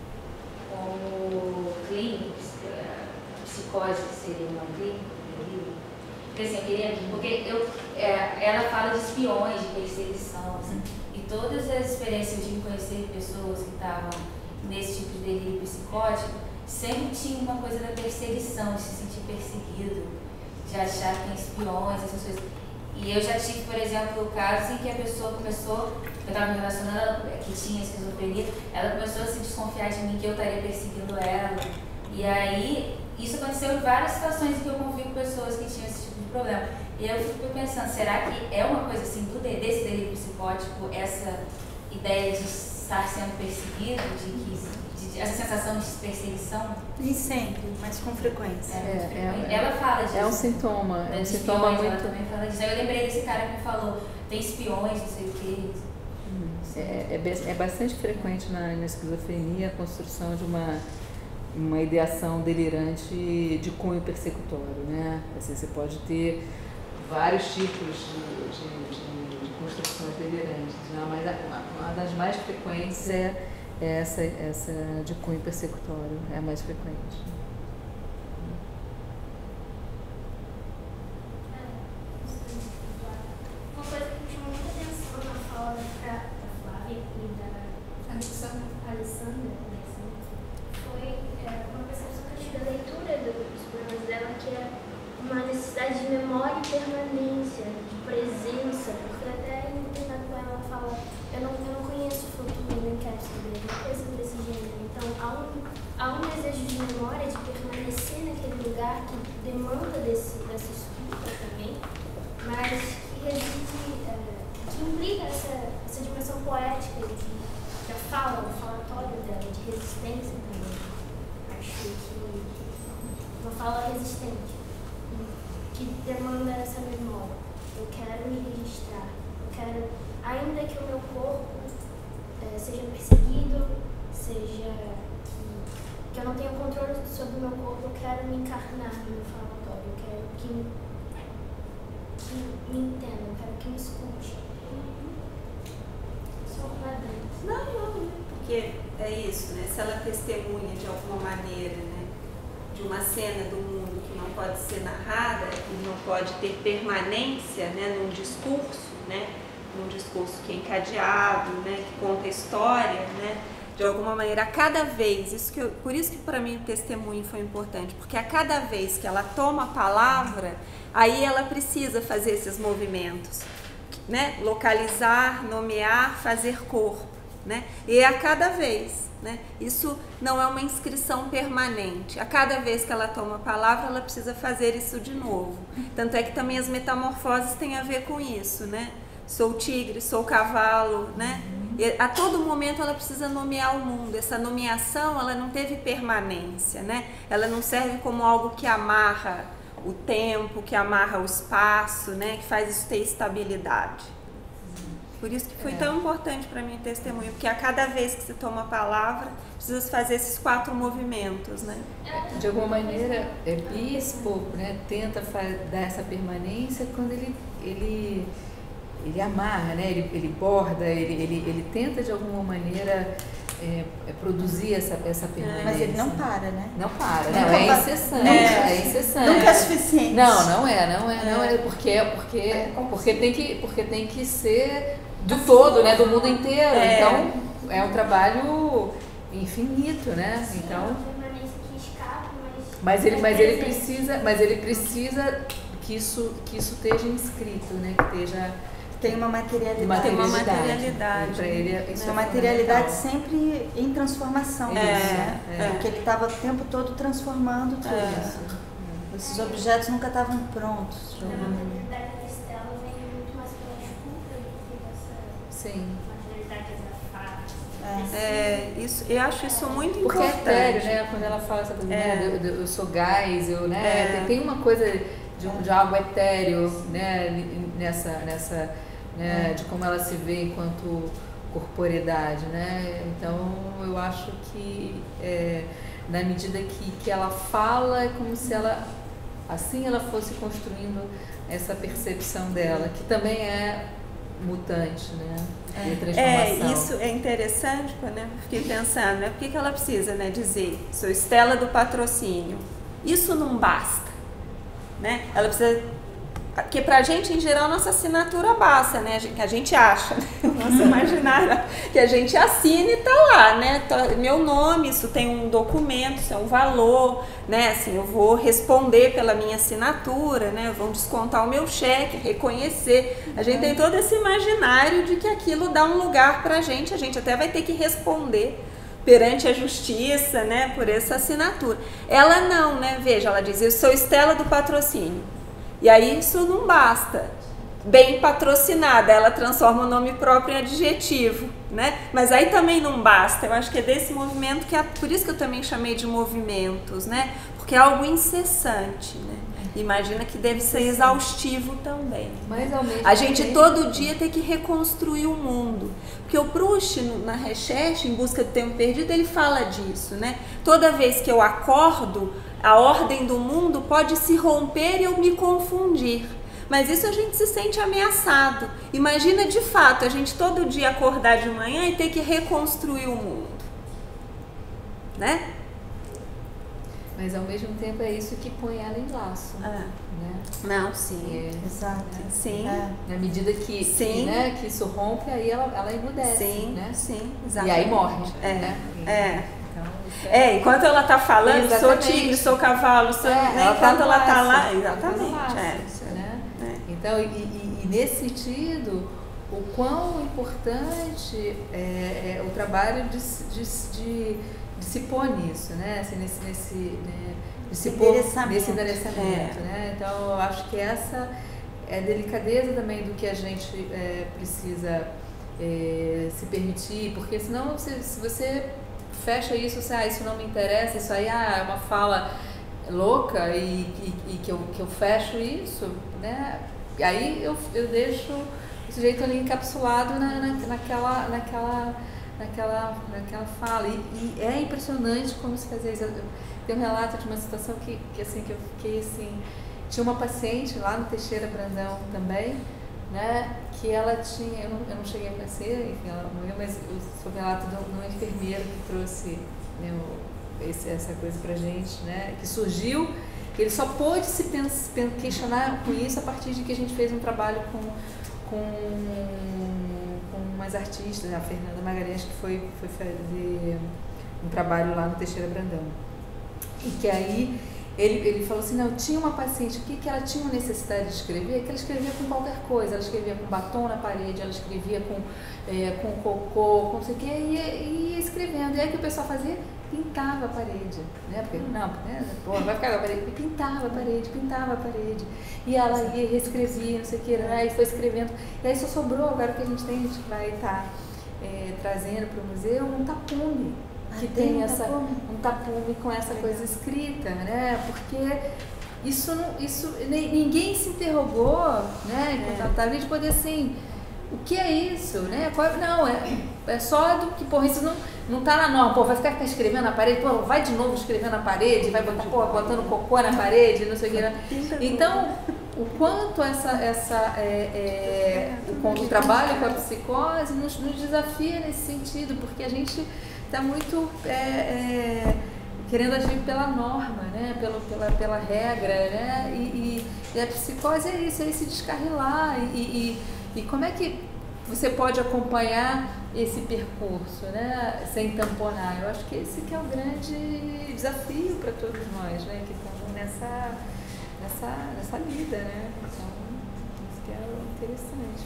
como clínico, a psicose seria uma clínica, delírio. Porque assim, eu queria, porque eu, é, ela fala de espiões, de perseguição, assim, e todas as experiências de conhecer pessoas que estavam nesse tipo de delírio psicótico, sempre tinha uma coisa da perseguição, de se sentir perseguido, de achar que tem espiões, essas coisas. E eu já tive, por exemplo, casos em que a pessoa começou, eu estava me relacionando, que tinha esquizofrenia, ela começou a se desconfiar de mim, que eu estaria perseguindo ela. E aí, isso aconteceu em várias situações em que eu convivo com pessoas que tinham esse tipo de problema. E eu fico pensando, será que é uma coisa assim, do, desse delírio psicótico, essa ideia de estar sendo perseguido, de que essa sensação de perseguição? Nem sempre, mas com frequência. É, é, ela fala disso. É um sintoma, Né, é um de sintoma espiões, muito... Ela também fala disso. Aí eu lembrei desse cara que me falou, tem espiões, não sei o quê. É, é, be- é bastante frequente na, na esquizofrenia a construção de uma, uma ideação delirante de cunho persecutório, né? Assim, você pode ter vários tipos de, de, de, de construções delirantes, né? Mas a, uma das mais frequentes é essa, essa de cunho persecutório, é a mais frequente. Uma coisa que me chamou muita atenção na fala da, da Flávia e da Alexandra. Alessandra foi é, uma percepção que eu tive da leitura do- dos poemas dela, que é uma necessidade de memória e permanência, de presença, porque até em determinado poema ela fala, eu não, eu não conheço o futuro, nem quero saber, não coisa desse gênero. Então há um, há um desejo de memória, de permanecer naquele lugar que demanda desse, dessa escuta também, mas que reside, é, que implica essa, essa dimensão poética de, da fala, do falatório dela, de resistência também. Acho que uma fala resistente, que demanda essa memória. Eu quero me registrar, eu quero, ainda que o meu corpo é, seja perseguido, seja que, que eu não tenha controle sobre o meu corpo, eu quero me encarnar no meu falatório, eu quero que que me entenda, eu quero que me escute. Só lá dentro. Não, não, porque é isso, né? Se ela testemunha de alguma maneira, né, de uma cena do mundo que não pode ser narrada, que não pode ter permanência, né, num discurso, né, num discurso que é encadeado, né, que conta a história, né, de alguma maneira, a cada vez, isso que eu, por isso que para mim o testemunho foi importante, porque a cada vez que ela toma a palavra, aí ela precisa fazer esses movimentos, né, localizar, nomear, fazer corpo, né, e é a cada vez. Né? Isso não é uma inscrição permanente. A cada vez que ela toma a palavra, ela precisa fazer isso de novo. Tanto é que também as metamorfoses têm a ver com isso, né? Sou tigre, sou cavalo, né? E a todo momento ela precisa nomear o mundo. Essa nomeação, ela não teve permanência, né? Ela não serve como algo que amarra o tempo, que amarra o espaço, né? Que faz isso ter estabilidade. Por isso que foi é. tão importante para mim o testemunho, porque a cada vez que se toma a palavra, precisa fazer esses quatro movimentos, né? De alguma maneira, é, bispo, né, tenta dar essa permanência quando ele, ele, ele amarra, né, ele, ele borda, ele, ele, ele tenta de alguma maneira é, é produzir essa, essa permanência. Mas ele não para, né? Não para, não, é incessante, é, é incessante. Nunca é suficiente. Não, não é, não é, não é, porque, porque, porque, tem, que, porque tem que ser do todo, né, do mundo inteiro. É. Então, é um trabalho infinito, né? Sim, então, é uma permanência que escapa, mas mas ele, mas ele precisa, mas ele precisa que isso, que isso esteja inscrito, né? Que esteja tem uma materialidade. Uma tem uma materialidade. Para ele, isso é uma é materialidade sempre em transformação. É, isso, é. Porque ele estava o tempo todo transformando tudo é. isso. Esses objetos nunca estavam prontos. A materialidade da Estela vem muito mais pela escultura do que dessa Sim. materialidade exafada. É, isso, eu acho isso muito porque importante. Porque é etéreo, né? Quando ela fala essa coisa, é. né? eu, eu sou gás, eu, né? É. Tem uma coisa de, um, de algo etéreo, né? Nessa, nessa, né? É. De como ela se vê enquanto corporeidade, né? Então, eu acho que é, na medida que, que ela fala, é como se ela, assim ela fosse construindo essa percepção dela, que também é mutante, né? É, isso é interessante, né? Fiquei pensando, né? Por que, que ela precisa, né, dizer, sou Estela do patrocínio? Isso não basta, né? Ela precisa, porque pra gente, em geral, nossa assinatura basta, né? Que a gente acha, né? Nosso imaginário, que a gente assina e tá lá, né? Meu nome, isso tem um documento, isso é um valor, né? Assim, eu vou responder pela minha assinatura, né? Vão descontar o meu cheque, reconhecer. A gente tem todo esse imaginário de que aquilo dá um lugar pra gente, a gente até vai ter que responder perante a justiça, né? Por essa assinatura. Ela não, né? Veja, ela diz, eu sou Estela do patrocínio. E aí isso não basta. Bem patrocinada, ela transforma o nome próprio em adjetivo, né? Mas aí também não basta. Eu acho que é desse movimento que é, por isso que eu também chamei de movimentos, né? Porque é algo incessante, né? Imagina que deve ser exaustivo também. Mas ao mesmo a gente tempo... todo dia tem que reconstruir o mundo. Porque o Proust, na Recherche, Em Busca do Tempo Perdido, ele fala disso, né? Toda vez que eu acordo, a ordem do mundo pode se romper e eu me confundir. Mas isso a gente se sente ameaçado. Imagina de fato a gente todo dia acordar de manhã e ter que reconstruir o mundo, né? Mas ao mesmo tempo é isso que põe ela em laço, ah. né? Não, sim, é, exato, né? Sim. É. Na medida que, sim. que, né, que isso rompe, aí ela, ela emudece, sim, né? Sim, exatamente. E aí morre, é. né? É. Então, é. é, enquanto ela tá falando, exatamente. sou tigre, sou cavalo, sou, é, né? ela enquanto tá ela tá lá, laço, exatamente, tá laço, é. né? É. Então, e, e, e nesse sentido, o quão importante é, é o trabalho de, de, de, de se pôr nisso, né? Assim, nesse, nesse, né? de se pôr nesse endereçamento, é. né? Então, eu acho que essa é a delicadeza também do que a gente é, precisa é, se permitir, porque senão, se, se você fecha isso, você, ah, isso não me interessa, isso aí ah, é uma fala louca e, e, e que, eu, que eu fecho isso, né? E aí eu, eu deixo o sujeito ali encapsulado na, na, naquela, naquela, naquela, naquela fala. E, e é impressionante como se faz isso. Tem um relato de uma situação que, que, assim, que eu fiquei assim, tinha uma paciente lá no Teixeira Brandão também, né, que ela tinha, eu não, eu não cheguei a conhecer, enfim, ela morreu, mas eu sou relato de um enfermeiro que trouxe, né, o, esse, essa coisa pra gente, né, que surgiu, que ele só pôde se pens, questionar com isso a partir de que a gente fez um trabalho com, com, com umas artistas, a Fernanda Magalhães, que foi, foi fazer um trabalho lá no Teixeira Brandão. E que aí ele, ele falou assim, não, tinha uma paciente aqui que ela tinha uma necessidade de escrever, que ela escrevia com qualquer coisa, ela escrevia com batom na parede, ela escrevia com, é, com cocô, com não sei o que, e ia, ia escrevendo. E aí o que o pessoal fazia? Pintava a parede, né? Porque, não, né? Pô, vai ficar na parede. E pintava a parede, pintava a parede. E ela ia, reescrevia, não sei o que, né? E foi escrevendo. E aí só sobrou, agora que a gente tem, a gente vai estar é, trazendo para o museu um tapume, que ah, tem, tem um essa, tapume. um tapume com essa Legal. coisa escrita, né? Porque isso, não, isso ninguém se interrogou, né? Enquanto é. de poder assim, o que é isso, né? Não, é, é só do que, porra, isso não, não tá na norma, pô, vai ficar, ficar escrevendo na parede, pô, vai de novo escrevendo na parede, vai botar, pô, botando cocô na parede, não sei o que, né? Então, o quanto essa, essa é, é, o, o trabalho com a psicose nos, nos desafia nesse sentido, porque a gente está muito é, é, querendo agir pela norma, né? Pelo, pela, pela regra, né? E, e, e a psicose é isso, é esse descarrilar. E, e, e como é que você pode acompanhar esse percurso, né? Sem tamponar? Eu acho que esse que é o grande desafio para todos nós, né? Que estamos nessa, nessa, nessa lida, né? Então, isso que é interessante.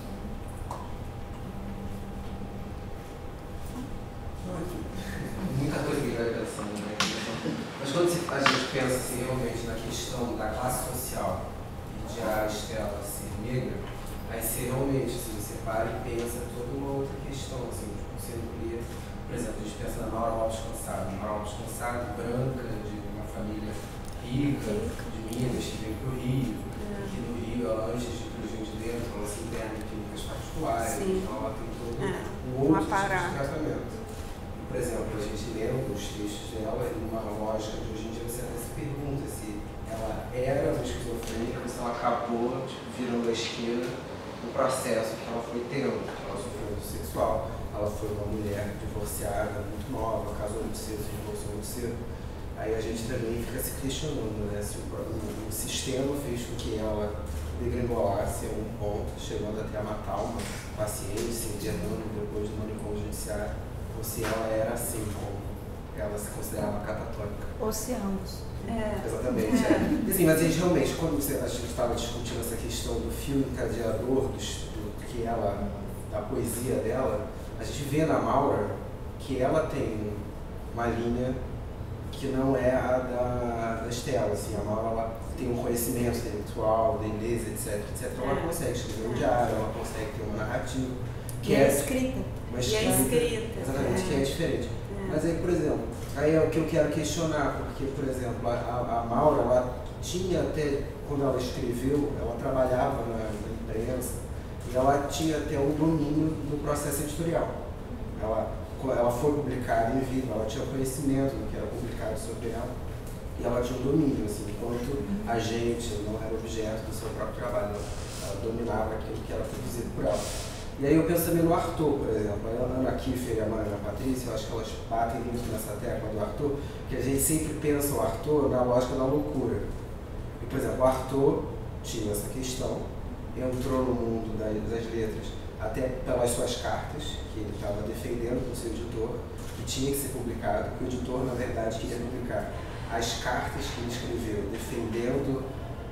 Muita coisa que vai pensando, né? Mas quando a gente pensa assim, realmente na questão da classe social e de a Estela ser negra, aí você realmente, assim, você para e pensa toda uma outra questão, assim, você incluía, por exemplo, a gente pensa na Maura Lopes Cansado, Maura Lopes Cansado, branca, de uma família rica, de Minas, que veio para o Rio, é. que no Rio, ela, antes de ir para o Rio de Dentro, ela se interna em clínicas particulares, então ela tem todo é. um outro tipo de tratamento. Por exemplo, a gente lendo os textos dela, numa lógica de hoje em dia, você até se pergunta se ela era uma esquizofrênica ou se ela acabou tipo, virando a esquerda no processo que ela foi tendo. Ela sofreu abuso sexual, ela foi uma mulher divorciada muito nova, casou muito cedo, se divorciou muito cedo. Aí a gente também fica se questionando, né, se o, o, o sistema fez com que ela degringolasse a um ponto, chegando até a matar uma paciente, se internando depois do manicômio judiciário. Ou se ela era assim, como ela se considerava catatônica. Ou se ambos. É. Exatamente. É. É. Assim, mas a gente realmente, quando você, a gente estava discutindo essa questão do fio encadeador, do, do que ela, da poesia dela, a gente vê na Maura que ela tem uma linha que não é a da, da Estela. Assim, a Maura ela tem um conhecimento intelectual, beleza, etc, etc. Ela é. consegue escrever um diário, ela consegue ter uma narrativa. Que é, é escrita. Mas e é escrita. Exatamente, é. que é diferente. É. Mas aí, por exemplo, aí é o que eu quero questionar, porque, por exemplo, a, a Maura, ela tinha até, quando ela escreveu, ela trabalhava na, na imprensa, e ela tinha até um domínio do processo editorial. Ela, ela foi publicada em vida, ela tinha conhecimento do que era publicado sobre ela, e ela tinha um domínio, assim, enquanto a gente não era objeto do seu próprio trabalho, ela, ela dominava aquilo que era produzido por ela. E aí eu penso também no Arthur, por exemplo. A Ana Kiefer e a Ana Patrícia, eu acho que elas batem muito nessa tecla do Arthur, que a gente sempre pensa o Arthur na lógica da loucura. E, por exemplo, o Arthur tinha essa questão, entrou no mundo das, das letras até pelas suas cartas, que ele estava defendendo com o seu editor, que tinha que ser publicado, que o editor, na verdade, queria publicar as cartas que ele escreveu, defendendo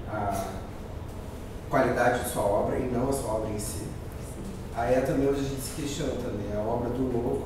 a qualidade de sua obra e não a sua obra em si. Aí é também onde a gente se questiona também, a obra do louco,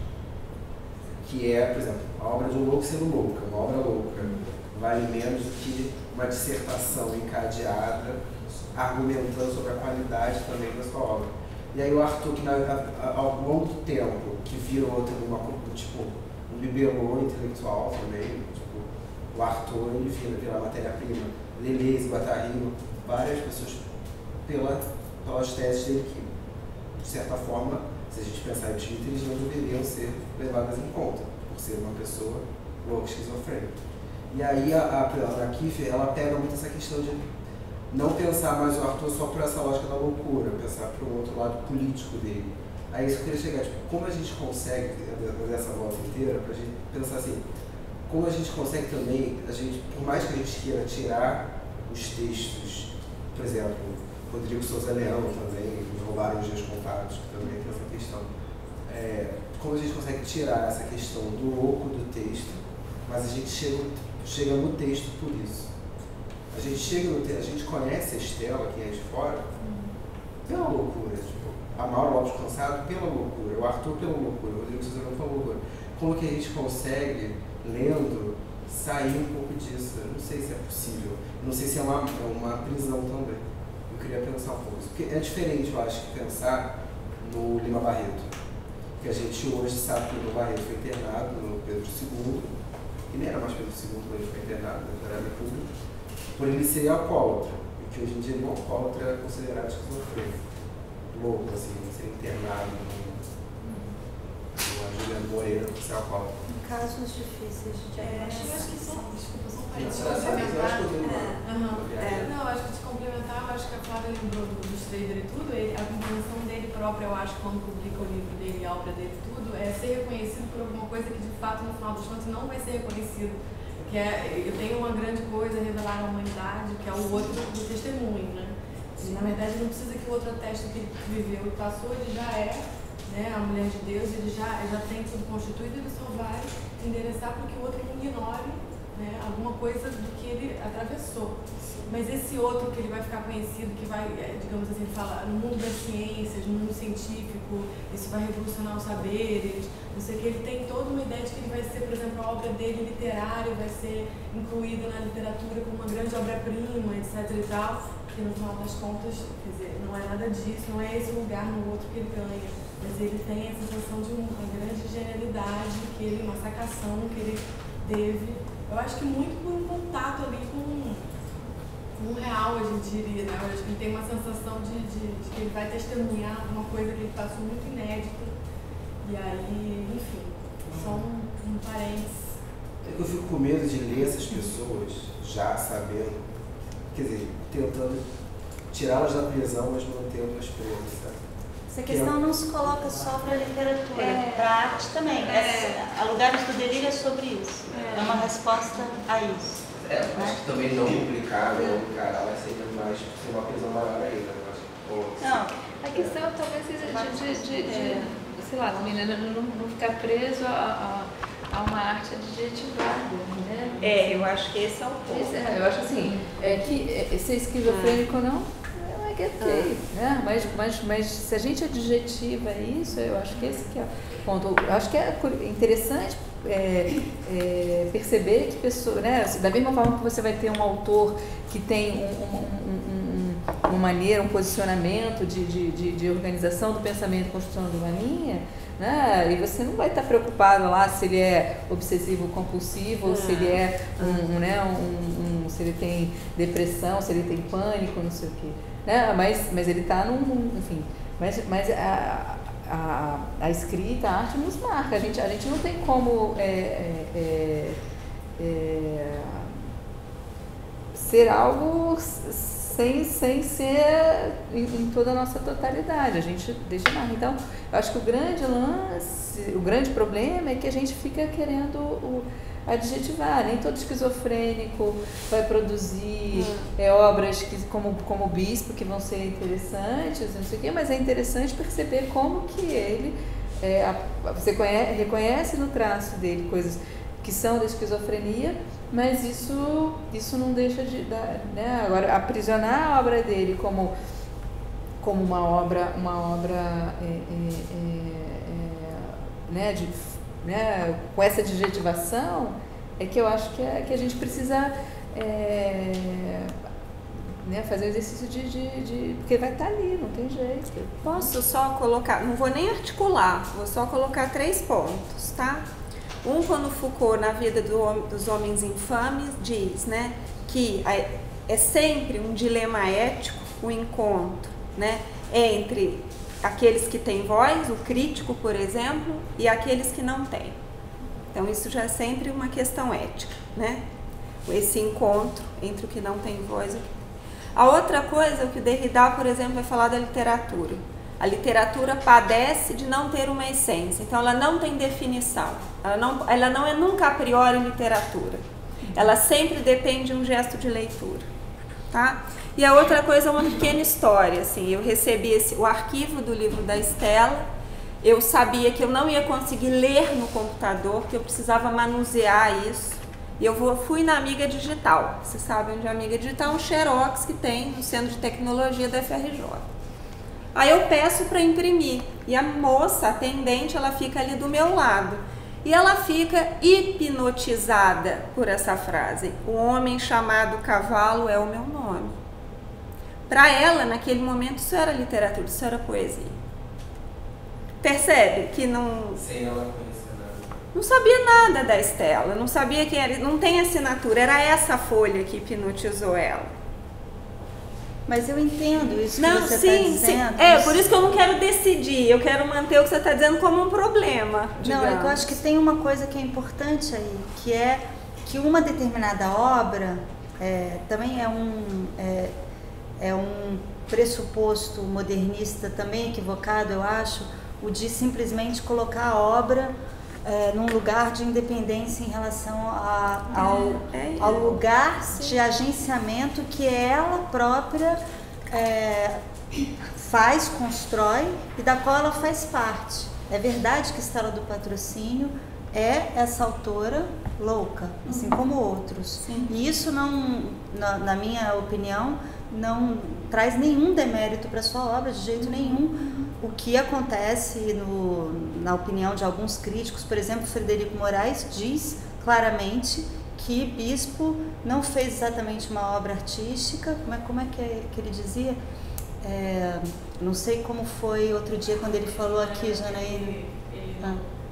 que é, por exemplo, a obra do louco sendo louca, uma obra louca, vale menos do que uma dissertação encadeada, argumentando sobre a qualidade também da sua obra. E aí o Arthur, que na, a, ao longo do tempo, que virou também uma, tipo, um bibelô intelectual também, tipo, o Arthur, ele vira, vira matéria-prima, Deleuze, Guattari, várias pessoas, pela, pelas teses dele que, de certa forma, se a gente pensar em Twitter, eles não deveriam ser levadas em conta, por ser uma pessoa louca, esquizofrênica. E aí a, a Ana Kiefer, ela pega muito essa questão de não pensar mais o Arthur só por essa lógica da loucura, pensar para o outro lado político dele. Aí isso que eu queria chegar, tipo, como a gente consegue, dessa volta inteira, para a gente pensar assim, como a gente consegue também, a gente, por mais que a gente queira tirar os textos, por exemplo, Rodrigo Souza Leão também, os Roubaram os Dias Contados, que também tem essa questão. É, como a gente consegue tirar essa questão do louco do texto, mas a gente chega, chega no texto por isso. A gente chega no texto, a gente conhece a Estela, quem é de fora, pela loucura. Tipo, a Maura Lopes Cansado pela loucura, o Arthur pela loucura, o Rodrigo Souza Leão pela loucura. Como que a gente consegue, lendo, sair um pouco disso? Eu não sei se é possível. Não sei se é uma, é uma prisão também. Eu queria pensar um pouco isso. Porque é diferente, eu acho, que pensar no Lima Barreto. Que a gente hoje sabe que o Lima Barreto foi internado no Pedro segundo, que nem era mais Pedro segundo, mas ele foi internado na República, por ele ser alcoólatra. E que hoje em dia ele é alcoólatra é considerado esquizofrênico. Louco, assim, ser internado no, no Juliano Moreira por ser alcoólatra. Casos difíceis de diagnóstico. Eu acho que são, desculpa, são Não, parentes eu acho que eu tenho uma- É, uma uhum. viagem. Não, acho que de complementar, eu acho que a Flávia lembrou do, dos trader e tudo, ele, a compreensão dele própria, eu acho, quando publica o livro dele, a obra dele tudo, é ser reconhecido por alguma coisa que de fato, no final dos contos, não vai ser reconhecido. Que é, eu tenho uma grande coisa a revelar à humanidade, que é o outro do testemunho, né? E, na verdade, não precisa que o outro ateste o que ele viveu e passou, ele já é, né, a mulher de Deus, ele já, ele já tem tudo constituído, ele só vai endereçar para que o outro não ignore, né, alguma coisa do que ele atravessou. Mas esse outro que ele vai ficar conhecido, que vai, digamos assim, falar no mundo das ciências, no mundo científico, isso vai revolucionar os saberes, não sei o que, ele tem toda uma ideia de que ele vai ser, por exemplo, a obra dele literária, vai ser incluída na literatura como uma grande obra-prima, etc e tal, que no final das contas, quer dizer, não é nada disso, não é esse lugar no outro que ele ganha, mas ele tem a sensação de uma grande genialidade, que ele, uma sacação que ele teve, eu acho que muito por um contato ali com um real, a gente diria, né? Eu acho que ele tem uma sensação de, de, de que ele vai testemunhar uma coisa que ele passou muito inédita. E aí, enfim, só um, um parênteses. Eu fico com medo de ler essas pessoas já sabendo, quer dizer, tentando tirá-las da prisão, mas mantendo-as presas, sabe? Essa questão não se coloca só para a literatura, É. para a arte também. É. Essa, a Lugares do Delírio é sobre isso. É, é uma resposta a isso. É, eu acho que também não publicar, não encarar, vai ser mais, ser uma prisão maior ainda, eu acho. Ou, Não, A questão talvez seja de, de, de, de, sei lá, também, né, não, não ficar preso a, a, a uma arte adjetivada, né? É, eu acho que esse é o ponto. Pois é, eu acho assim, é que é, ser esquizofrênico não, não é que é feio, né? Mas, mas, mas se a gente adjetiva isso, eu acho que esse que é o ponto. Eu acho que é interessante é, é, perceber que pessoas, né? Da mesma forma que você vai ter um autor que tem um, um, um, um, uma maneira, um posicionamento de, de, de, de organização do pensamento, construção de uma linha, né? E você não vai estar preocupado lá se ele é obsessivo compulsivo, ou se ele é um, um, né, um, um, se ele tem depressão, se ele tem pânico, não sei o quê, né? Mas, mas ele está num, enfim, mas, mas a, a, a escrita, a arte nos marca, a gente, a gente não tem como é, é, é, é, ser algo sem, sem ser em, em toda a nossa totalidade, a gente deixa marca. Então, eu acho que o grande lance, o grande problema é que a gente fica querendo o, adjetivar, nem todo esquizofrênico vai produzir hum. é, obras que, como, como o Bispo, que vão ser interessantes, não sei o quê, mas é interessante perceber como que ele, é, a, você conhece, reconhece no traço dele coisas que são da esquizofrenia, mas isso, isso não deixa de dar, né? Agora, aprisionar a obra dele como, como uma obra, uma obra é, é, é, né, de, né, com essa adjetivação, é que eu acho que, é, que a gente precisa é, né, fazer o exercício de, de, de... porque vai estar ali, não tem jeito. Posso só colocar, não vou nem articular, vou só colocar três pontos, tá? Um, quando Foucault, na vida do, dos homens infames, diz, né, que é sempre um dilema ético o encontro, né, entre aqueles que têm voz, o crítico, por exemplo, e aqueles que não têm. Então, isso já é sempre uma questão ética, né? Esse encontro entre o que não tem voz e o que... A outra coisa, o que o Derrida, por exemplo, vai falar da literatura. A literatura padece de não ter uma essência, então ela não tem definição, ela não, ela não é nunca a priori literatura, ela sempre depende de um gesto de leitura, tá? E a outra coisa é uma pequena história, assim, eu recebi esse, o arquivo do livro da Estela, eu sabia que eu não ia conseguir ler no computador, que eu precisava manusear isso, e eu vou, fui na Amiga Digital, vocês sabem onde é a Amiga Digital, um xerox que tem no Centro de Tecnologia da F R J. Aí eu peço para imprimir e a moça, a atendente, ela fica ali do meu lado e ela fica hipnotizada por essa frase: o homem chamado cavalo é o meu nome. Para ela, naquele momento, isso era literatura, isso era poesia. Percebe que não... Sem ela conhecer nada. Não sabia nada da Estela, não sabia quem era, não tem assinatura, era essa folha que hipnotizou ela. Mas eu entendo isso não, que você sim, está dizendo. Sim. É, por isso que eu não quero decidir, eu quero manter o que você está dizendo como um problema. Digamos. Não, é que eu acho que tem uma coisa que é importante aí, que é que uma determinada obra é, também é um, é, é um pressuposto modernista também equivocado, eu acho, o de simplesmente colocar a obra é, num lugar de independência em relação a, ao, é, ao lugar sim. de agenciamento que ela própria é, faz, constrói e da qual ela faz parte. É verdade que Estela do Patrocínio é essa autora louca, assim como outros. Sim. E isso não, na, na minha opinião, não traz nenhum demérito para sua obra, de jeito nenhum. O que acontece, no, na opinião de alguns críticos, por exemplo, Frederico Moraes diz claramente que Bispo não fez exatamente uma obra artística. Como é, como é que, é, que ele dizia? É, não sei como foi outro dia quando ele falou aqui, Janaína. Ah.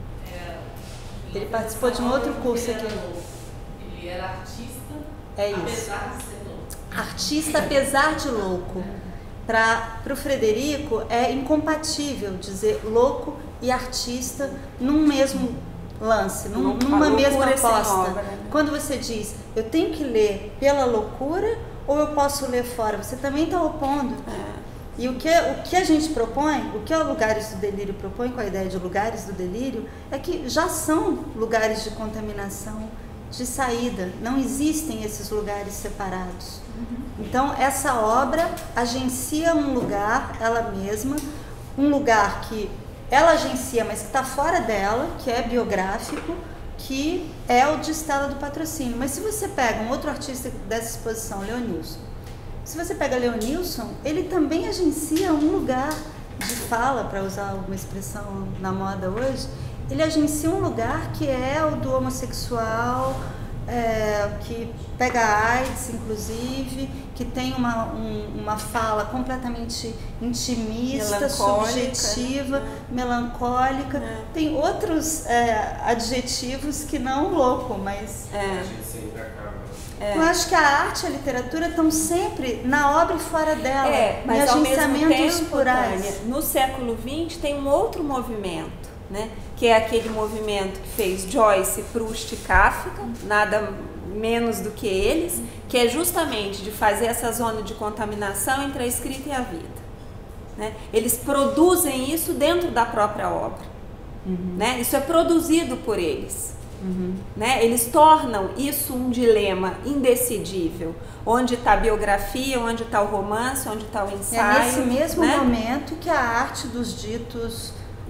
Ele participou de um outro curso aqui. Ele era artista, é isso. apesar de ser louco. Artista apesar de louco. Para o Frederico é incompatível dizer louco e artista num mesmo lance, num, numa mesma aposta. Né? Quando você diz, eu tenho que ler pela loucura ou eu posso ler fora, você também está opondo. É. E o que, o que a gente propõe, o que o Lugares do Delírio propõe com a ideia de Lugares do Delírio, é que já são lugares de contaminação, de saída, não existem esses lugares separados. Uhum. Então, essa obra agencia um lugar, ela mesma, um lugar que ela agencia, mas que está fora dela, que é biográfico, que é o de Estela do Patrocínio. Mas se você pega um outro artista dessa exposição, Leonilson, se você pega Leonilson, ele também agencia um lugar de fala, para usar uma expressão na moda hoje, ele agencia um lugar que é o do homossexual, é, que pega a AIDS, inclusive, que tem uma, um, uma fala completamente intimista, melancólica, subjetiva, né? melancólica. É. Tem outros é, adjetivos que não louco, mas... É. A gente sempre acaba. É. Eu acho que a arte e a literatura estão sempre na obra e fora dela, é, mas em agenciamentos tempo, plurais. Tânia, no século vinte tem um outro movimento, né? Que é aquele movimento que fez Joyce, Proust e Kafka, nada menos do que eles, que é justamente de fazer essa zona de contaminação entre a escrita e a vida. Né? Eles produzem isso dentro da própria obra. Uhum. Né? Isso é produzido por eles. Uhum. Né? Eles tornam isso um dilema indecidível, onde está a biografia, onde está o romance, onde está o ensaio. É nesse mesmo né? momento que a arte dos ditos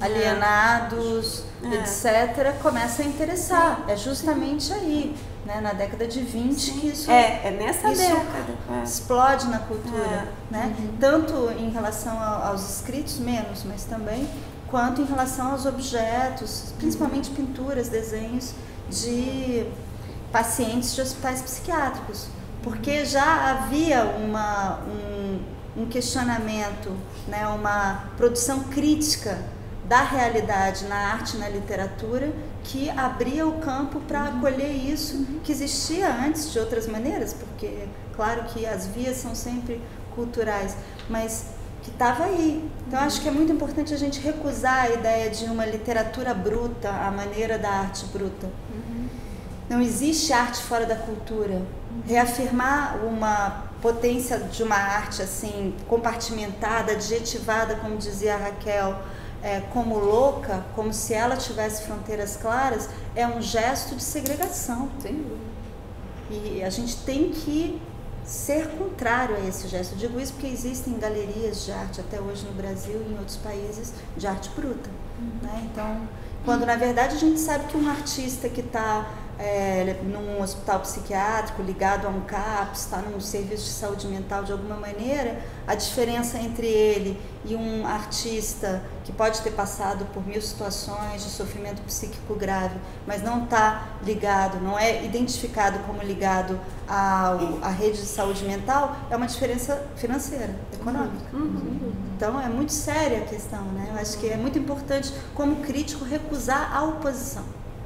alienados, é. etcétera, começa a interessar. Sim. É justamente aí, né, na década de vinte, Sim. que isso, é, é nessa isso década. explode na cultura. É. Né? Uhum. Tanto em relação aos escritos, menos, mas também quanto em relação aos objetos, principalmente uhum. pinturas, desenhos de pacientes de hospitais psiquiátricos. Porque já havia uma, um, um questionamento, né, uma produção crítica da realidade na arte e na literatura que abria o campo para uhum. acolher isso uhum. que existia antes de outras maneiras, porque claro que as vias são sempre culturais, mas que estava aí. Então acho que é muito importante a gente recusar a ideia de uma literatura bruta, a maneira da arte bruta. Uhum. Não existe arte fora da cultura. reafirmar uma potência de uma arte assim compartimentada, adjetivada, como dizia a Raquel, é, como louca, como se ela tivesse fronteiras claras, é um gesto de segregação. Sim. E a gente tem que ser contrário a esse gesto. Eu digo isso porque existem galerias de arte até hoje no Brasil e em outros países de arte bruta. Uhum. Né? Então, quando na verdade a gente sabe que um artista que está é, num hospital psiquiátrico, ligado a um CAPS, está num serviço de saúde mental de alguma maneira, a diferença entre ele e um artista que pode ter passado por mil situações de sofrimento psíquico grave, mas não está ligado, não é identificado como ligado ao, à rede de saúde mental, é uma diferença financeira, econômica. Uhum. Então é muito séria a questão, né? Eu acho que é muito importante, como crítico, recusar a oposição.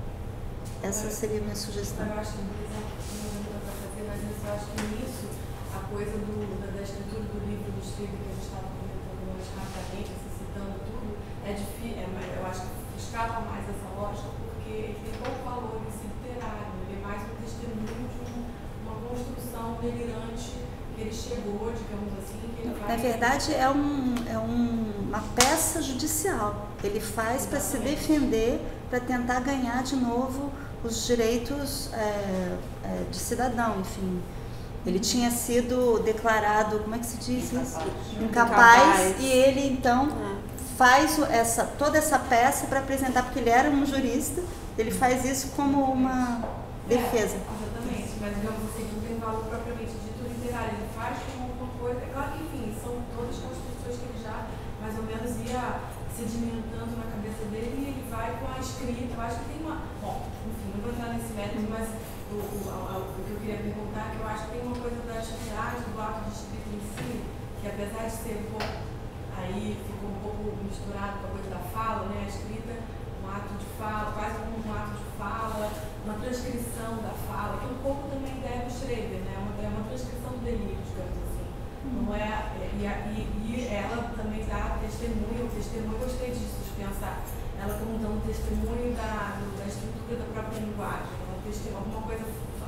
Essa seria a minha sugestão. Eu acho que não dá para fazer, mas eu acho que nisso, a coisa do, da, da escritura do livro do Steve que a gente estava comentando mais rapidamente, assim, citando tudo, é difícil, é, eu acho que escapa mais essa lógica, porque ele tem pouco valor nesse literário, ele é mais um testemunho de um, uma construção delirante que ele chegou, digamos assim, que ele vai... Na verdade, é, um, é um, uma peça judicial. Ele faz para se defender, para tentar ganhar de novo os direitos é, é, de cidadão, enfim. Ele tinha sido declarado, como é que se diz isso? Incapaz, Incapaz. E ele, então, faz essa, toda essa peça para apresentar, porque ele era um jurista, ele faz isso como uma defesa. É, exatamente, mas digamos assim, não tem valor propriamente dito literário, ele faz como uma coisa, é claro que, enfim, são todas construções que ele já, mais ou menos, ia sedimentando na cabeça dele e ele vai com a escrita, eu acho que tem uma, bom, enfim, não vou entrar nesse mérito, mas o, o, o, o que eu queria perguntar é que eu acho que tem uma coisa da atividade do ato de escrita em si, que apesar de ser um pouco, aí ficou um pouco misturado com a coisa da fala, né, a escrita, um ato de fala, quase como um ato de fala, uma transcrição da fala, que é um pouco também da Eva Schrader, né, uma, é uma transcrição do delírio, digamos assim. Não é, e, e, e ela também dá testemunho, o testemunho, eu gostei disso, de pensar, ela como dando testemunho da, da estrutura da própria linguagem, ela testemunha alguma coisa,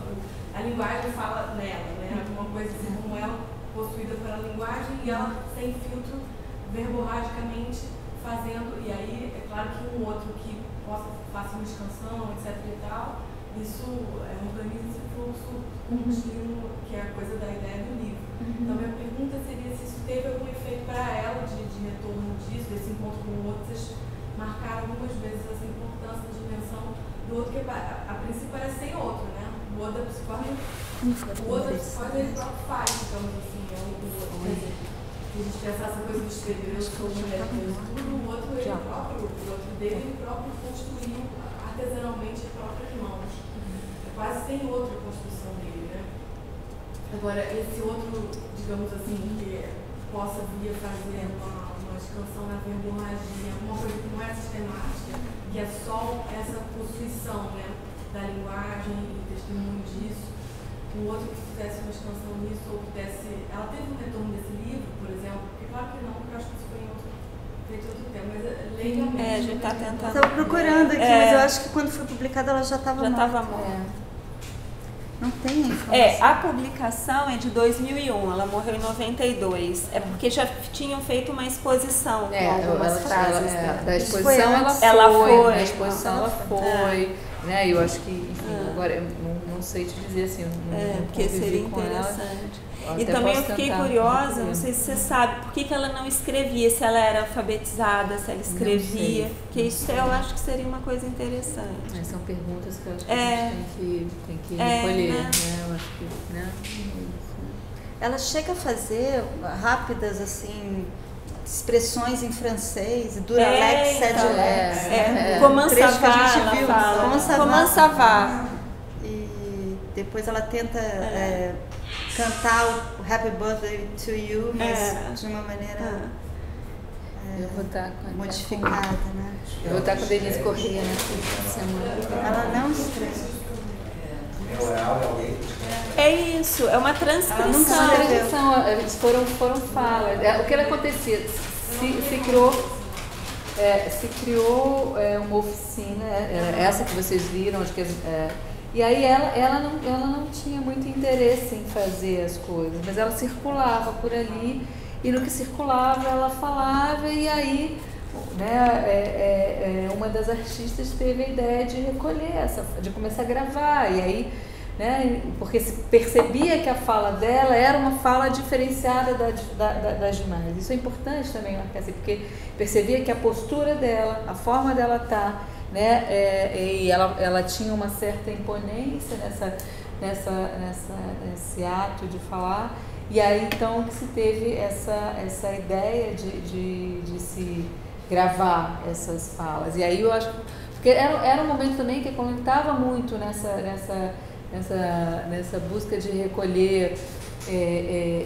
a linguagem fala nela, né, alguma coisa assim, como ela possuída pela linguagem e ela sem filtro, verborragicamente fazendo, e aí é claro que um outro que possa faça uma expansão, etc e tal, isso é, organiza esse fluxo contínuo, que é a coisa da ideia do livro. Então, minha pergunta seria se isso teve algum efeito para ela de, de retorno disso, desse encontro com o outro. Vocês marcaram algumas vezes essa importância da dimensão do outro, que a, a princípio parece sem outro, né? O outro da psicose, o outro da psicose ele próprio faz, digamos assim, é o outro. Se a gente pensar essa coisa de escrever, eu sou mulher, tudo, o outro, ele próprio, o outro dele, ele próprio construiu artesanalmente as próprias mãos. É quase sem outra construção dele, né? Agora, esse outro, digamos assim, que possa vir a fazer uma, uma expansão na verborragia, alguma coisa que não é sistemática, que é só essa possuição, né, da linguagem e testemunho disso, um outro que fizesse uma expansão nisso, ou que desse... Ela teve um retorno desse livro, por exemplo, porque claro que não, porque eu acho que isso foi em outro, feito outro tempo, mas legalmente... É, a gente está tentando... Estava procurando aqui, é. mas eu acho que quando foi publicada ela já estava morta. Já estava morta. É. Não tem informação. É, a publicação é de dois mil e um, ela morreu em noventa e dois. É porque já tinham feito uma exposição é, com algumas ela, frases. Ela, né? da exposição ela foi, ela foi, na exposição ela foi, é. né? Eu acho que, enfim, é. agora eu não, não sei te dizer assim, não, é, não porque seria interessante. E também eu fiquei tentar, curiosa, não sei se você sabe, por que, que ela não escrevia, se ela era alfabetizada, se ela escrevia, porque isso eu acho que seria uma coisa interessante. É, são perguntas que eu acho que é. a gente tem que, tem que é, recolher, né? né? Eu acho que, né? Ela chega a fazer rápidas, assim, expressões em francês, duralex, é, sed então, lex. É, é, é. Comment Um trecho ça que a va, gente ela viu. fala. Comment ça va. Comment ça va. E depois ela tenta É. é, cantar o Happy Birthday to You, mas É. de uma maneira Eu vou estar com modificada, com, né? Eu vou estar com a Denise Corrêa nessa semana. Ela não escreve. É oral, é alguém? É isso, é uma transcrição. Uma transcrição, eles foram, foram falas. O que acontecia? Se, se criou, é, se criou é, uma oficina, é, essa que vocês viram, acho que é, E aí ela, ela, não, ela não tinha muito interesse em fazer as coisas, mas ela circulava por ali e no que circulava ela falava e aí, né, é, é, é, uma das artistas teve a ideia de recolher essa, de começar a gravar e aí, né, porque se percebia que a fala dela era uma fala diferenciada da, da, da, das demais. Isso é importante também marcar assim, porque percebia que a postura dela, a forma dela estar, né, é, e ela, ela tinha uma certa imponência nessa, nessa, nessa, nesse ato de falar, e aí então que se teve essa, essa ideia de, de, de se gravar essas falas. E aí eu acho, porque era, era um momento também que a Colônia estava muito nessa, nessa, nessa, nessa busca de recolher É, é,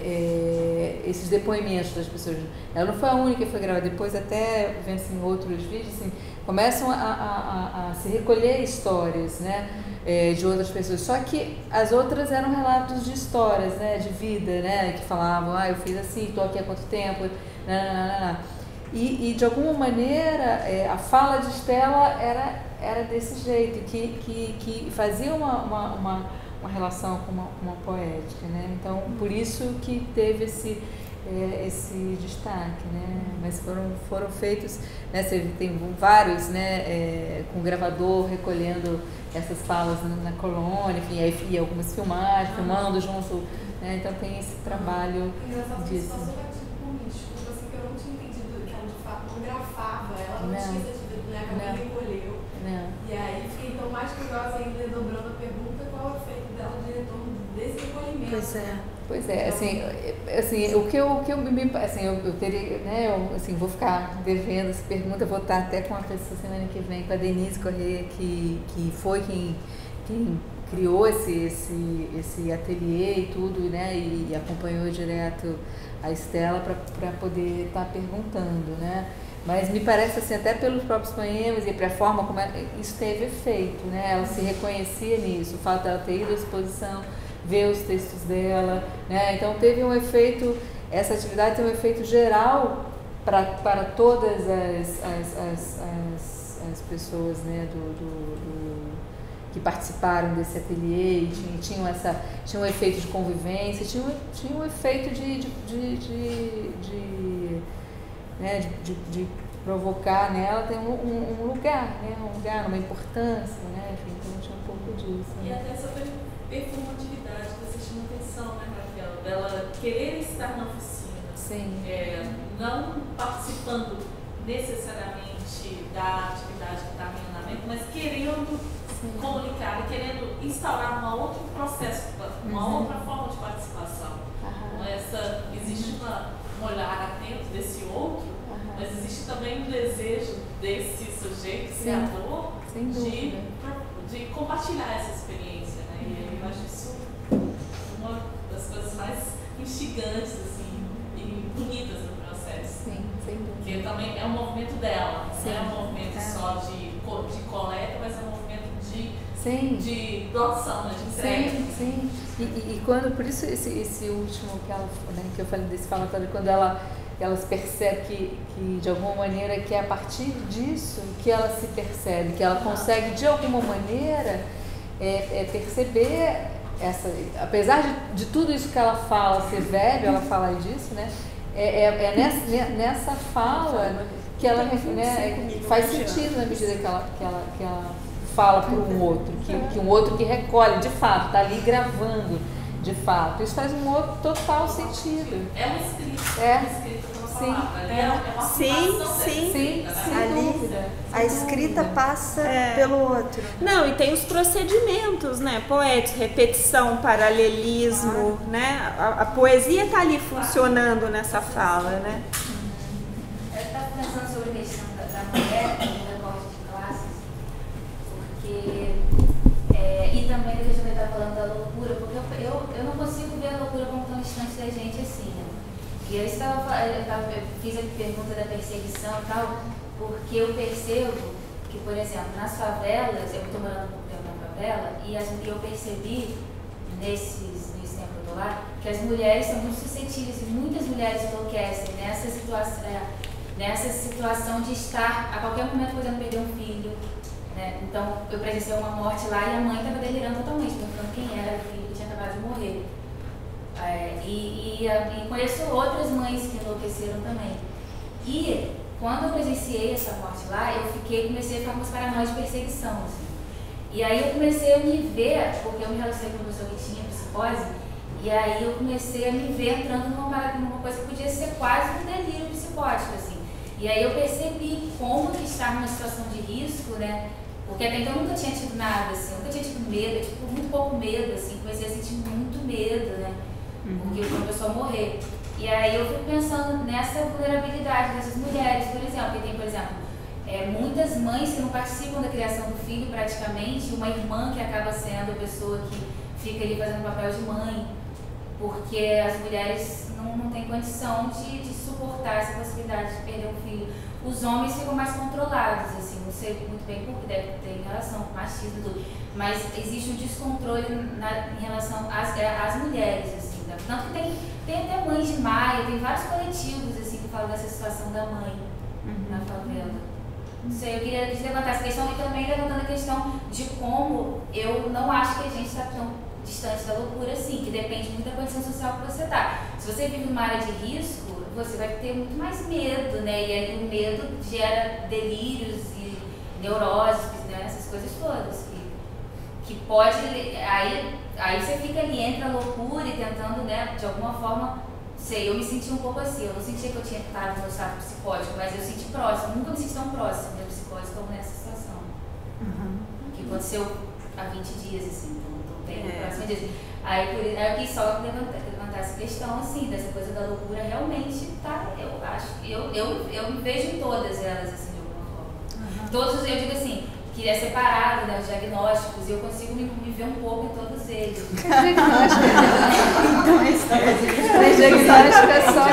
é, esses depoimentos das pessoas. Ela não foi a única que foi gravada, depois até vendo assim, outros vídeos, assim, começam a, a, a, a se recolher histórias, né, é, de outras pessoas, só que as outras eram relatos de histórias, né, de vida, né, que falavam, ah, eu fiz assim, estou aqui há quanto tempo, nananana. E, e de alguma maneira é, a fala de Estela era, era desse jeito, que, que, que fazia uma, uma, uma uma relação com uma, uma poética, né? Então, por isso que teve esse, é, esse destaque, né? Mas foram, foram feitos, né? Você tem vários, né? É, com gravador recolhendo essas falas na, na colônia, enfim, aí, e algumas filmagens, ah. filmando junto, né? Então tem esse trabalho ah. disso. Passou batido comigo, assim, que eu não tinha entendido que ela de fato não grafava, ela não, não. tinha sentido, né? Que ela recolheu. Não. E aí fiquei então mais curiosa ainda, dobrando a pergunta, qual é o efeito dela de retorno desse recolhimento. Pois é, pois é, assim, assim o que eu, o que eu me, assim, eu, eu teria, né, eu, assim, vou ficar devendo essa pergunta, vou estar até com a pessoa semana que vem, com a Denise Corrêa, que, que foi quem, quem criou esse, esse, esse ateliê e tudo, né, e, e acompanhou direto a Estela para poder estar perguntando, né. Mas me parece assim, até pelos próprios poemas e para a forma como ela, isso teve efeito, né? Ela se reconhecia nisso, o fato dela ter ido à exposição, ver os textos dela, né? Então teve um efeito, essa atividade tem um efeito geral para, para todas as, as, as, as, as pessoas, né? do, do, do, que participaram desse ateliê e tinham, tinham, essa, tinham um efeito de convivência, tinham, tinham um efeito de, de, de, de, de Né, de, de, de provocar nela, tem um, um, um lugar, né, um lugar, uma importância, né, enfim, então tinha um pouco disso. Né? E até essa performatividade que você chama atenção, né, Raquel, dela querer estar na oficina, Sim. É, não participando necessariamente da atividade que está em andamento, mas querendo Sim. comunicar, querendo instaurar um outro processo, uma uhum. outra forma de participação. Uhum. Essa, existe uma um olhar atento desse outro, uhum. mas existe também um desejo desse sujeito, criador, de, de compartilhar essa experiência, né? Uhum. E eu acho isso uma das coisas mais instigantes assim, e bonitas do processo. Sim, sem dúvida. Porque também é um movimento dela, Sim. não é um movimento é. só de, de coleta, mas é um movimento de Sim. de doação, né, de entrega. Sim, sim. E, e, e quando, por isso esse, esse último que, ela, né, que eu falei desse falatório, quando ela, ela se percebe que, que de alguma maneira que é a partir disso que ela se percebe, que ela consegue de alguma maneira é, é perceber essa, apesar de, de tudo isso que ela fala ser velho, ela fala disso, né? É, é, é nessa, nessa fala que ela, né, faz sentido na medida que ela, que ela, que ela fala para um outro, que, que um outro que recolhe, de fato, está ali gravando, de fato. Isso faz um outro total sentido. É uma escrita, é uma escrita pela sim. palavra. É. É uma sim, sim, sim, sim. Ali, dúvida, a escrita dúvida. passa é. pelo outro. Não, e tem os procedimentos, né, poéticos, repetição, paralelismo, ah. né? A, a poesia está ali funcionando nessa fala, né? Eu estava pensando sobre a questão da, da mulher, do recorte de classes, porque, é, e também da questão que ele está falando da loucura, porque eu, eu, eu não consigo ver a loucura como tão distante da gente assim, né? E eu, estava, eu, estava, eu fiz a pergunta da perseguição e tal, porque eu percebo que, por exemplo, nas favelas, eu estou morando um pouco tempo na favela, e as, eu percebi, nesses, nesse tempo que eu estou lá, que as mulheres são muito suscetíveis, e muitas mulheres enlouquecem nessa situação, é, nessa situação de estar a qualquer momento podendo perder um filho, Né? Então, eu presenciei uma morte lá e a mãe estava delirando totalmente, perguntando quem era o filho que tinha acabado de morrer. É, e, e, e conheço outras mães que enlouqueceram também. E quando eu presenciei essa morte lá, eu fiquei, comecei a ficar com umas paranoias de perseguição. Assim. E aí eu comecei a me ver, porque eu me relacionei com uma pessoa que tinha psicose, e aí eu comecei a me ver entrando numa, numa coisa que podia ser quase um delírio psicótico, assim. E aí eu percebi como que estar numa situação de risco, né? Porque até então eu nunca tinha tido nada, assim, eu nunca tinha tido medo, tipo, muito pouco medo, assim, comecei a sentir muito medo, né? Porque eu vi uma pessoa morrer. E aí eu fico pensando nessa vulnerabilidade dessas mulheres, por exemplo, que tem, por exemplo, é, muitas mães que não participam da criação do filho praticamente, uma irmã que acaba sendo a pessoa que fica ali fazendo papel de mãe, porque as mulheres não, não têm condição de, de suportar essa possibilidade de perder um filho. Os homens ficam mais controlados, assim, não sei muito bem porque deve ter em relação com machismo e tudo, mas existe um descontrole na, em relação às, às mulheres, assim, né? Tanto que tem, tem até Mães de Maio, tem vários coletivos assim, que falam dessa situação da mãe uhum. na favela. Não sei, eu queria levantar essa questão e também levantando a questão de como eu não acho que a gente está tão distante da loucura assim, que depende muito da condição social que você está. Se você vive numa área de risco, você vai ter muito mais medo, né? E aí o medo gera delírios e neuroses, né? Essas coisas todas. Que, que pode. Aí, aí você fica ali entre a loucura e tentando, né, de alguma forma. Sei, eu me senti um pouco assim. Eu não sentia que eu tinha estado no estado psicótico, mas eu senti próximo. Nunca me senti tão próximo da psicose como nessa situação. Uhum. Que aconteceu há vinte dias, assim. Então, bem é. próximo disso. Aí, por, aí eu quis só levantar, levantar essa questão, assim, dessa coisa da loucura realmente tá, eu acho, eu, eu, eu me vejo em todas elas, assim, de alguma forma. Uhum. Todos, eu digo assim, que é separado, né, os diagnósticos, e eu consigo me, me ver um pouco em todos eles. Diagnóstico. Então, é isso. É diagnóstico é só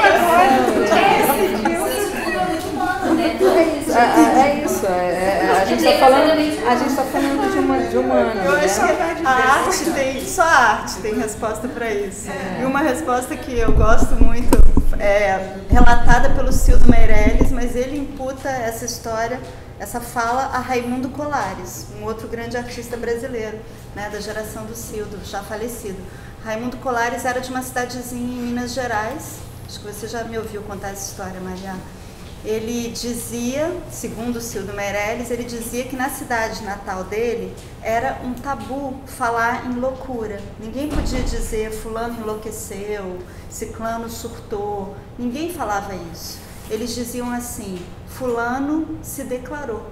É isso, é isso. É, a gente está falando, a gente tá falando de, uma, de humano. Eu né? acho que a arte tem, só a arte tem resposta para isso. É. E uma resposta que eu gosto muito é relatada pelo Cildo Meirelles, mas ele imputa essa história, essa fala a Raimundo Colares, um outro grande artista brasileiro, né, da geração do Cildo, já falecido. Raimundo Colares era de uma cidadezinha em Minas Gerais, acho que você já me ouviu contar essa história, Maria. Ele dizia, segundo o Cildo Meirelles, ele dizia que na cidade natal dele era um tabu falar em loucura. Ninguém podia dizer fulano enlouqueceu, ciclano surtou, ninguém falava isso. Eles diziam assim, fulano se declarou.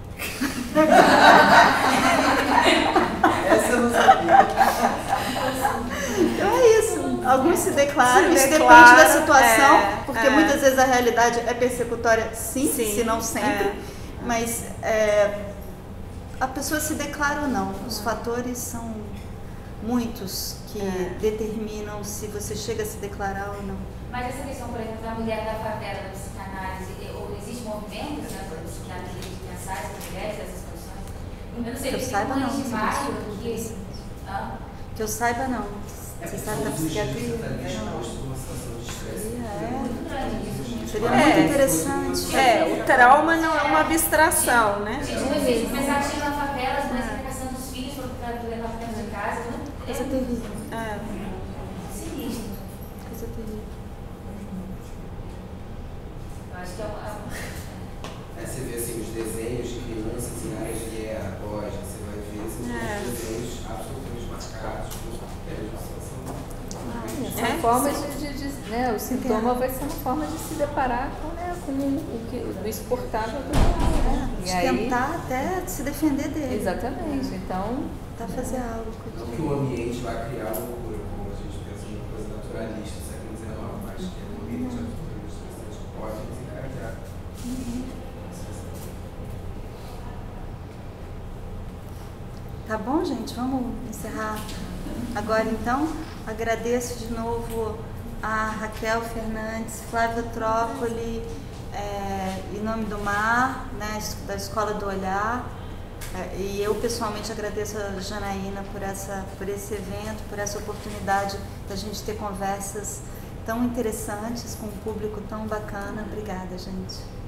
Essa eu não sabia. Então é isso. Alguns se declaram, se isso declara, depende da situação, é, porque é. muitas vezes a realidade é persecutória, sim, sim se não sempre, é. mas é, a pessoa se declara ou não. Os fatores são muitos que é. determinam se você chega a se declarar ou não. Mas essa questão, por exemplo, da mulher da favela, da psicanálise, ou existe movimentos, né, da psiquiatria de pensar essas mulheres, essas condições? Eu não sei, que eu saiba não. De maio, que... Ah? Que eu saiba não. Você sabe da psiquiatria? Seria é. muito interessante. É, o trauma não é uma abstração, né? Gente, vocês começaram a tirar na favela, mas a educação dos filhos para levar para dentro de casa, né? Coisa terrível. É. Sinistro. Coisa terrível. Eu acho que é uma... É, você vê assim, os desenhos de crianças em áreas de guerra, após, você vai ver esses é. desenhos absolutamente marcados por papéis de situação. São é? formas de, de, de né, o sintoma vai ser uma forma de se deparar com, né, com o, que, o exportável do mundo. É, de aí, tentar até se defender dele. Exatamente, então... Tentar fazer algo. Não que o ambiente vai criar loucura, como a gente pensa em uma coisa naturalista, século dezenove, mas que é um ambiente naturalista, você pode desencadear. Uhum. Tá bom, gente? Vamos encerrar agora, então. Agradeço de novo a Raquel Fernandes, Flávia Trócoli, é, Em Nome do Mar, né, da Escola do Olhar. É, e eu pessoalmente agradeço a Janaína por, essa, por esse evento, por essa oportunidade da gente ter conversas tão interessantes com um público tão bacana. Obrigada, gente.